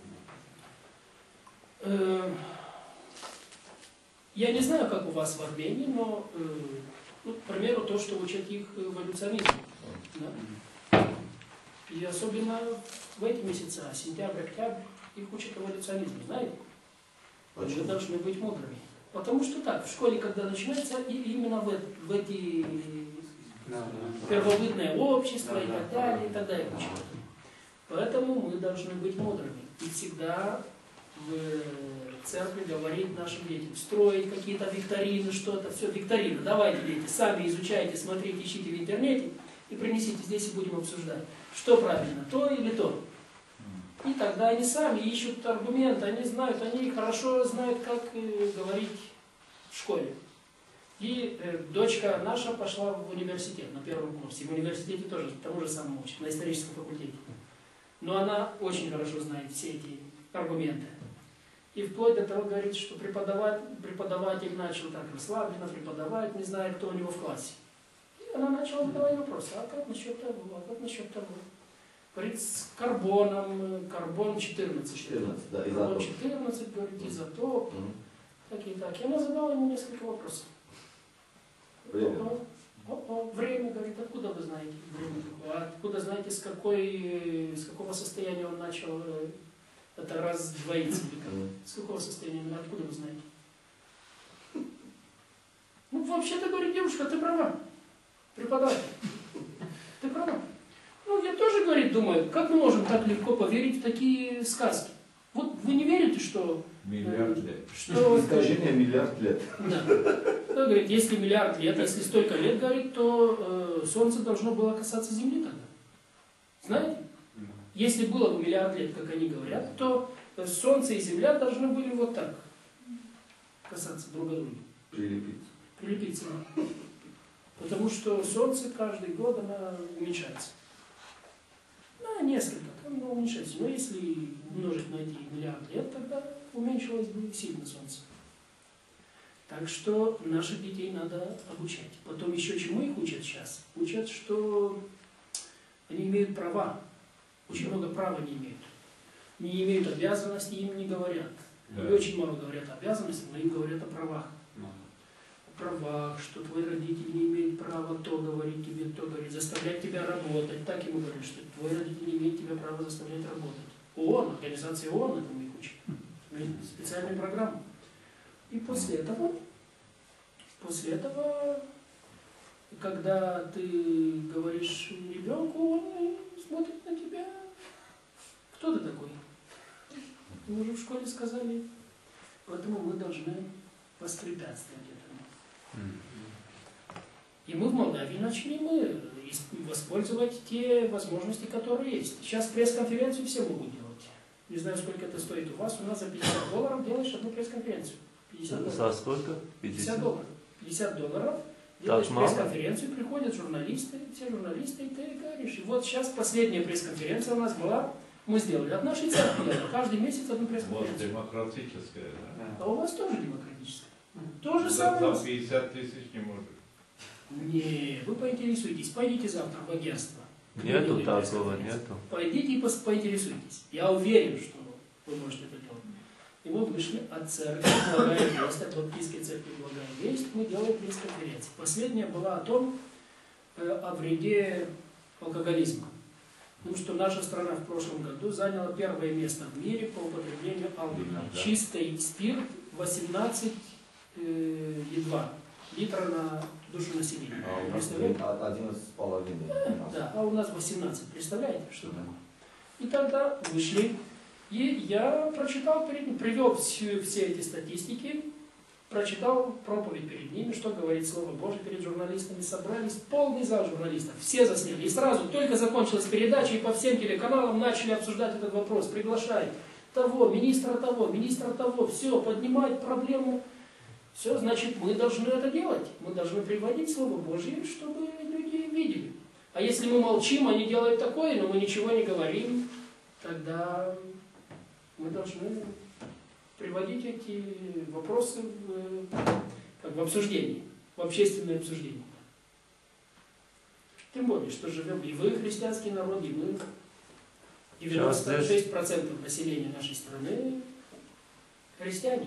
Я не знаю, как у вас в Армении, но, ну, к примеру, то, что учат их эволюционизму. Да? И особенно в эти месяца, сентябрь, октябрь, их учат эволюционизму, знаете? Вы должны быть мудрыми. Потому что так, в школе, когда начинается, и именно в эти первобытное общество и так далее, и так далее. Поэтому мы должны быть мудрыми. И всегда в церкви говорить нашим детям, строить какие-то викторины, что-то, все, викторины. Давайте, дети, сами изучайте, смотрите, ищите в интернете и принесите здесь и будем обсуждать, что правильно, то или то. И тогда они сами ищут аргументы, они знают, они хорошо знают, как говорить в школе. И дочка наша пошла в университет на первом курсе. В университете тоже тому же самому учат, на историческом факультете. Но она очень хорошо знает все эти аргументы. И вплоть до того говорит, что преподаватель начал так расслабленно преподавать, не зная, кто у него в классе. И она начала задавать вопросы, а как насчет того, а как насчет того? Говорит, с карбоном, карбон 14. 14, да, карбон изотоп. 14, говорит, изотоп. Так и так. И она задала ему несколько вопросов. Время. Время, говорит, откуда вы знаете? Время такое. А откуда знаете, с какого состояния он начал это раздвоиться? С какого состояния, откуда вы знаете? Ну, вообще-то, говорит, девушка, ты права. Преподаватель. Ты права. Ну, я тоже, говорит, думаю, как мы можем так легко поверить в такие сказки? Вот вы не верите, что... Миллиард лет. Что... Искажение миллиард лет. Да. Он говорит, если миллиард лет, если столько лет, говорит, то Солнце должно было касаться Земли тогда. Знаете? Если было бы миллиард лет, как они говорят, то Солнце и Земля должны были вот так касаться друг от друга. Прилепиться. Прилепиться. Потому что Солнце каждый год она уменьшается. Ну, несколько, там оно уменьшается. Но если умножить на эти миллиард лет, тогда уменьшилось бы сильно Солнце. Так что наших детей надо обучать. Потом еще чему их учат сейчас? Учат, что они имеют права. Очень много права не имеют. Не имеют обязанностей, им не говорят. Да. И очень мало говорят о обязанностях, но им говорят о правах. О правах, что твой родитель не имеет права то говорить тебе, то говорить, заставлять тебя работать. Так ему говорят, что твой родитель не имеет тебя права заставлять работать. ООН, организация ООН этому их учит. Специальную программу. И после этого, когда ты говоришь ребенку, он смотрит на тебя. Кто ты такой? Мы уже в школе сказали. Поэтому мы должны воспрепятствовать этому. И мы в Молдавии начали воспользовать те возможности, которые есть. Сейчас пресс-конференцию все могут делать. Не знаю, сколько это стоит у вас. У нас за $50 делаешь одну пресс-конференцию. За сколько? $50. $50. Делаешь пресс-конференцию, приходят журналисты, все журналисты, и ты говоришь. И вот сейчас последняя пресс-конференция у нас была, мы сделали. От нашей церкви каждый месяц одну пресс-конференцию. Вот демократическая, да? А у вас тоже демократическая. То же За самое. 50 тысяч не может. Не, вы поинтересуйтесь. Пойдите завтра в агентство. Нету такого, нету. Пойдите и поинтересуйтесь. Я уверен, что вы можете это делать. И мы вышли от церкви «Благая весть», от Баптистской церкви «Благая весть», мы делали пресс-конференции. Последняя была о том, о вреде алкоголизма. Потому что наша страна в прошлом году заняла первое место в мире по употреблению алкоголя. Да. Чистый спирт 18,2 литра на душу населения. А у нас Представляете? 11,5. Да, а у нас 18. Представляете, что такое? И тогда вышли, и я прочитал перед ними, привел все эти статистики, прочитал проповедь перед ними, что говорит Слово Божие перед журналистами. Собрались полный зал журналистов, все засняли. И сразу, только закончилась передача, и по всем телеканалам начали обсуждать этот вопрос, приглашать того, министра того, все, поднимать проблему. Все, значит, мы должны это делать. Мы должны приводить Слово Божие, чтобы люди видели. А если мы молчим, они делают такое, но мы ничего не говорим, тогда мы должны приводить эти вопросы в обсуждение, в общественное обсуждение. Тем более, что живем и вы, христианский народ, и мы. 96% населения нашей страны христиане.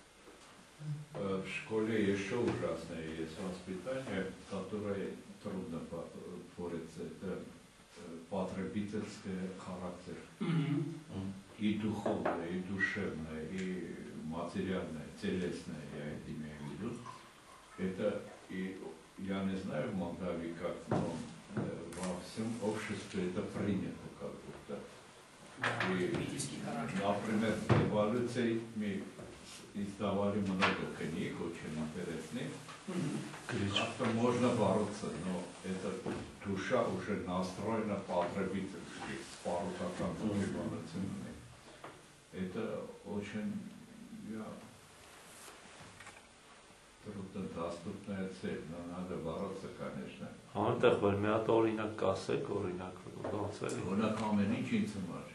В школе еще ужасное есть воспитание, которое трудно творится. Это потребительский характер. И духовное, и душевное, и материальное, телесное, я это имею в виду. Это, и я не знаю в Молдавии как, но во всем обществе это принято как будто. И, например, улицей мы издавали много книг, очень интересных. Как-то можно бороться, но эта душа уже настроена потребительски, с пару полноценными. Это очень труднодоступная цель, но надо бороться, конечно. Այնտեղ որ մի հատ օրինակ կասեք, օրինակ ոնց է։ Օրինակ ամեն ինչ ինձ համար։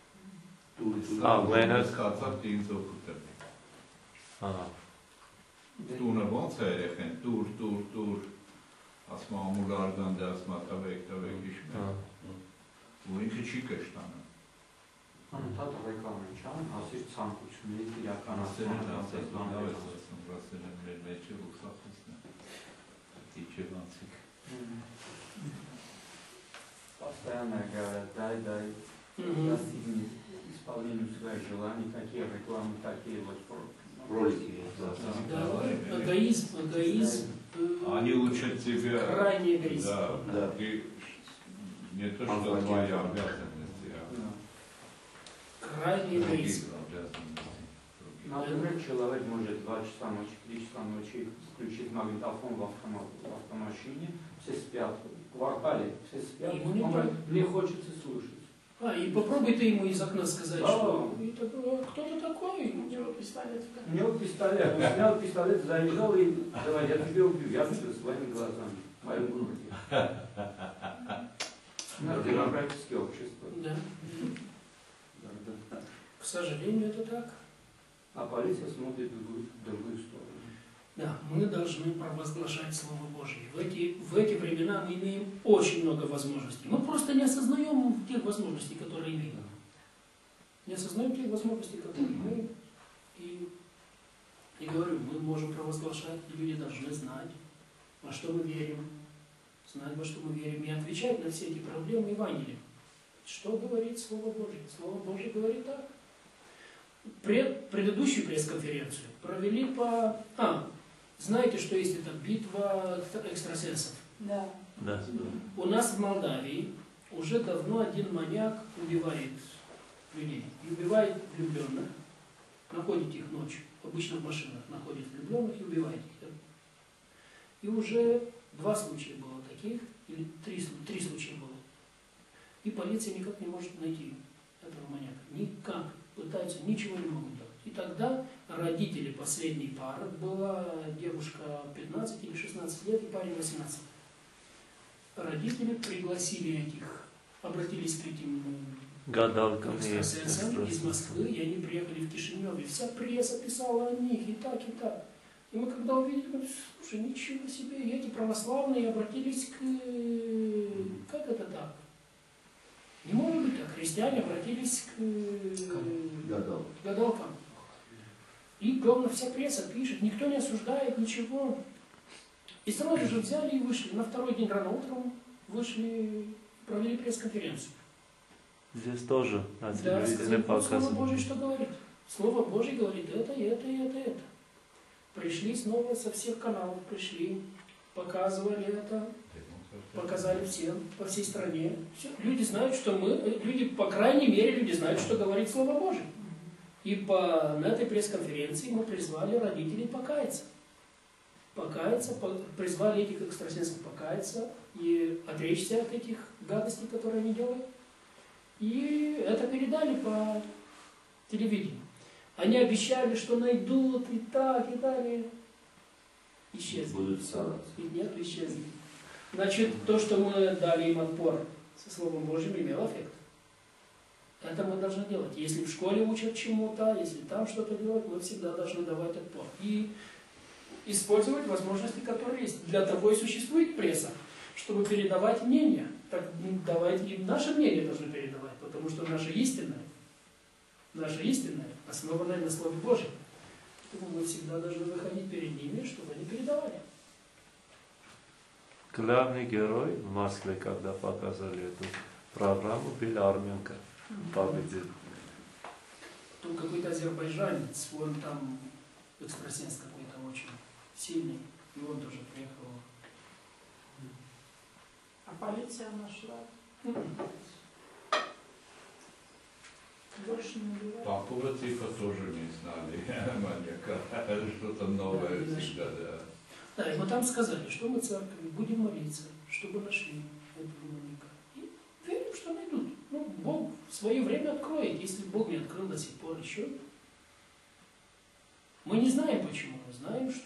Մենակ Կացած ինձ օգուտ է։ Ահա։ Տունը ոնց է երեխեն, տուր, ասում ամուլ արգանդը, ասում տվեք, իշմ է։ Ու ինքը չի կշտանը։ Անընդհատ ռեկլամեն, ասիր ցանկություններից Ասել իրականացնել ասել են մեր մեջ է ուսախուսն է։ Իջևանցիկ։ Постоянно говорят, дай достигни исполнению своих желаний, такие рекламы, такие вот Ролики. Да, эгоизм, Они учат тебя. крайний эгоизм. Да. Ты не то, что твоя обязанность, Крайний эгоизм. Например, человек может 2 часа ночи, 3 часа ночи включить магнитофон в автомашине, все спят, в квартале все спят, Ему не он так. говорит, мне хочется слушать. И попробуй ты ему из окна сказать, Да. что и такой, кто ты такой? У него пистолет в У него пистолет, он снял пистолет, заезжал и давай, я тебя убью, я вижу своими глазами, в моем городе. У нас демократическое общество. Да. К сожалению, это так. А полиция смотрит в другую сторону. Да, мы должны провозглашать Слово Божие. В эти времена мы имеем очень много возможностей. Мы просто не осознаем тех возможностей, которые имеем. Не осознаем тех возможностей, которые имеем. И говорю, мы можем провозглашать, и люди должны знать, во что мы верим, знать, во что мы верим, и отвечать на все эти проблемы Евангелием. Что говорит Слово Божие? Слово Божие говорит так. Предыдущую пресс-конференцию провели по... знаете, что есть эта битва экстрасенсов? Да. Да. У нас в Молдавии уже давно один маньяк убивает людей. И убивает влюбленных, находит их ночью, обычно в машинах находит влюбленных и убивает их. И уже 2 случая было таких, или 3 случая было. И полиция никак не может найти этого маньяка. Никак. Пытаются, ничего не могут делать. И тогда родители последней пары, была девушка 15 или 16 лет и парень 18. Родители пригласили этих, обратились к этим экстрасенсам из Москвы, и они приехали в Кишинев, и вся пресса писала о них, и так, и так. И мы когда увидели, мы, слушай, ничего себе, и эти православные обратились к... Как это так? Не может быть так. Христиане обратились к гадалкам. И, главное, вся пресса пишет, никто не осуждает, ничего. И сразу же взяли и вышли. На 2-й день рано утром вышли, провели пресс-конференцию. Здесь тоже на Да, телевидении Слово показывают. Божие что говорит? Слово Божие говорит это, и это, и это, и это. Пришли снова со всех каналов, пришли, показывали это. Показали всем, по всей стране. Все. Люди знают, что люди, по крайней мере, люди знают, что говорит Слово Божие. И на этой пресс-конференции мы призвали родителей покаяться. Призвали этих экстрасенсов покаяться и отречься от этих гадостей, которые они делают. И это передали по телевидению. Они обещали, что найдут и так, и далее. Исчезли. Будут стараться. И нет, исчезли. Значит, то, что мы дали им отпор со Словом Божьим, имело эффект. Это мы должны делать. Если в школе учат чему-то, если там что-то делать, мы всегда должны давать отпор. И использовать возможности, которые есть. Для того и существует пресса, чтобы передавать мнение. Так давайте им наше мнение должны передавать, потому что наше истинное, основанное на Слове Божьем. Поэтому мы всегда должны выходить перед ними, чтобы они передавали. Главный герой в Москве, когда показали эту программу, был армянка. Победил. Тут какой-то азербайджанец, он там экстрасенс какой-то очень сильный, и он тоже приехал. А полиция нашла. Больше не бывает. Такого типа тоже не знали. Маньяка. Что-то новое всегда, да. Да, и мы там сказали, что мы церковью будем молиться, чтобы нашли этого маньяка. И верим, что найдут. Ну, Бог в свое время откроет, если Бог не открыл до сих пор еще. Мы не знаем почему, мы знаем, что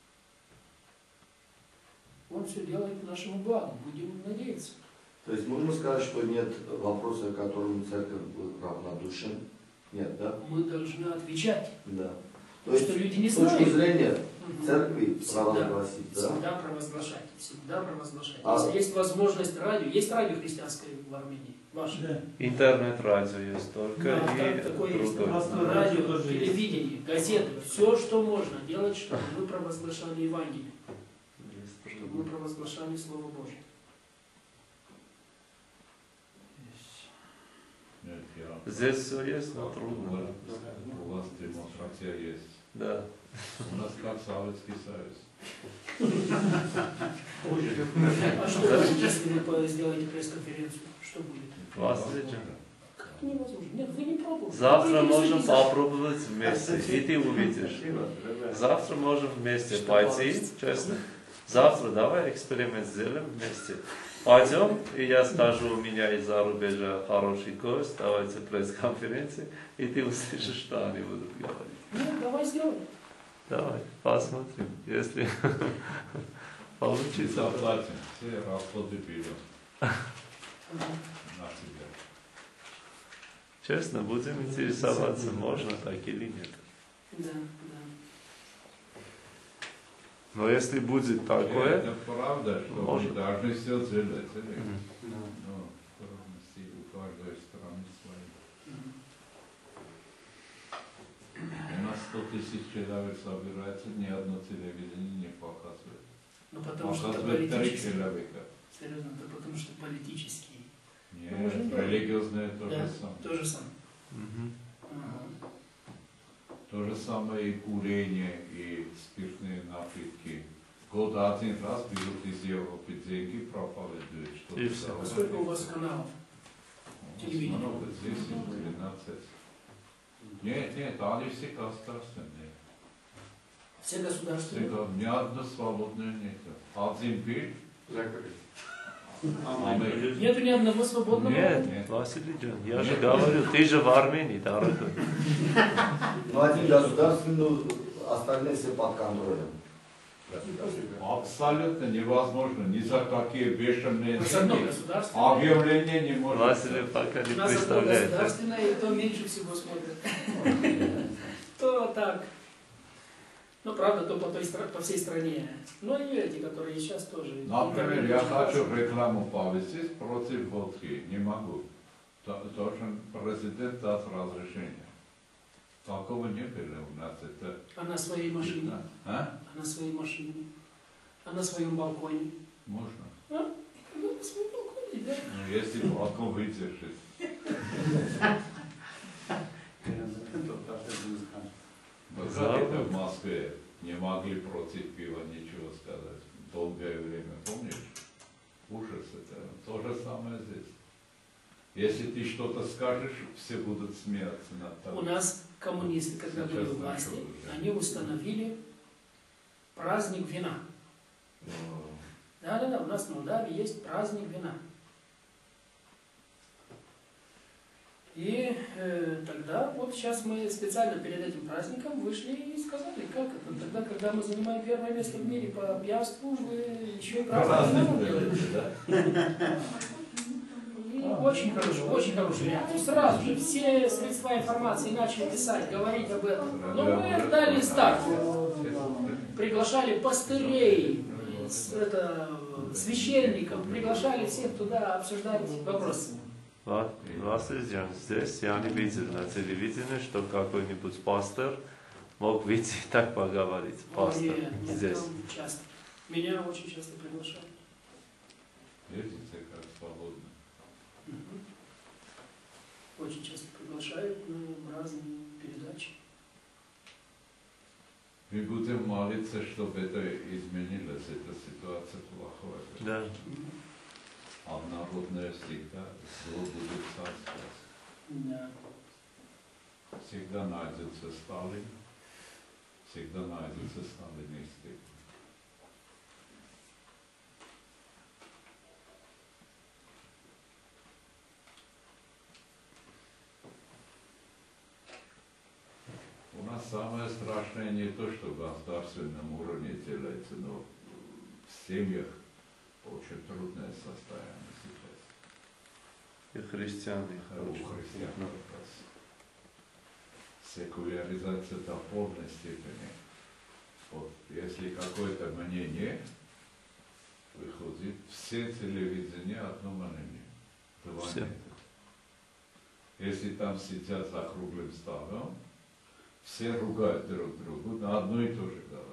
Он все делает к нашему благу. Будем надеяться. То есть можно сказать, что нет вопроса, которому церковь будет равнодушен? Нет, да? Мы должны отвечать. Да. То Потому есть что люди не с точки знают. зрения Мгм. церкви Всегда. провозгласить, да? Всегда провозглашать. Всегда провозглашать. А- Если есть возможность радио, есть радио христианское в Армении? Ваше? Да. Интернет-радио есть только Да, и так, такое есть. другое. Просто Радио, тоже есть. телевидение, газеты, все, что можно делать, чтобы мы провозглашали Евангелие, чтобы мы провозглашали Слово Божье. Нет, я... Здесь все есть, но трудно. У вас демократия есть. Да. У нас как Советский Союз. А что будет, если вы сделаете пресс-конференцию? Что будет? Вас видим. Как невозможно? Нет, вы не пробовали. Завтра Вы не можем следите. попробовать вместе, и ты увидишь. Завтра можем вместе Что пойти, получится? честно. Завтра давай эксперимент сделаем вместе. Пойдем, и я скажу, у меня из зарубежа хороший гость, давайте пресс-конференции, и ты услышишь, что они будут говорить. Нет, давай сделаем. Давай, посмотрим, если получится. Заплатим. Все расходы берем на себя. Честно, будем интересоваться, можно так или нет. Да, да. Но если будет такое, Это правда, что Может. мы должны все делать. Мгм. Ну, трудности у каждой страны свои. У нас 100 тысяч человек собирается, ни одно телевидение не показывает. Ну потому что это Показывает 3 политический. человека. Серьезно, это потому что политический. Нет, Может, да. религиозное то Да, же самое. то же самое. Мгм. Ага. То же самое и курение, и спиртные напитки. Год один раз берут из Европы деньги, проповедуют, что И всё. А сколько у вас каналов? телевидения? Много, здесь их 13. Нет, они все государственные. Все государственные? Всегда, ни одно свободное нет. Один бит, Америка. Нету ни одного свободного? Нет, Василий Джан, я же говорю, ты же в Армении, дорогой. Ну, один государственный, остальные все под контролем. Абсолютно невозможно, ни за какие бешеные У нас одно деньги. государственное. Объявление не может. Василий пока не У нас одно представляет. государственное, и то меньше всего смотрят. То так. Ну, правда, то по всей стране. Но и эти, которые сейчас тоже. Например, я хочу рекламу повесить против водки. Не могу. Должен президент дать разрешение. Такого не было у нас. Это... А на своей машине? А? А на своей машине? А на своем балконе? Можно. А? Ну, на своем балконе, да. Ну, если балкон выдержит. Вот как это в Москве не могли против пива ничего сказать. Долгое время, помнишь? Ужас это. То же самое здесь. Если ты что-то скажешь, все будут смеяться над У тобой. нас коммунисты, когда были у власти, они установили праздник вина. Да, у нас в Молдавии есть праздник вина. И тогда, вот сейчас мы специально перед этим праздником вышли и сказали, как это. Тогда, когда мы занимаем первое место в мире по пьянству, вы еще и праздник вина делаете. И очень хороший вариант. И сразу же все средства информации начали писать, говорить об этом. Но мы дали старт. Приглашали пастырей, священников, приглашали всех туда обсуждать вопросы. Василий Джан, здесь я не видел на телевидении, что какой-нибудь пастор мог выйти и так поговорить. Пастор Нет, здесь. там часто. Меня очень часто приглашают. Видите, как свободно. Очень часто приглашают на разные передачи. Мы будем молиться, чтобы это изменилось, эта ситуация плохая. Да. А народное всегда зло будет царствовать. Да. всегда найдется Сталин, всегда найдутся сталинисты. У нас самое страшное не то, что в государственном уровне делается, но в семьях очень трудное состояние сейчас. И христиане. У христиан как раз. Секуляризация до полной степени. Вот, если какое-то мнение выходит, все телевидения одно мнение. Два Все. нет. Если там сидят за круглым столом, все ругают друг друга, на одно и то же говорят.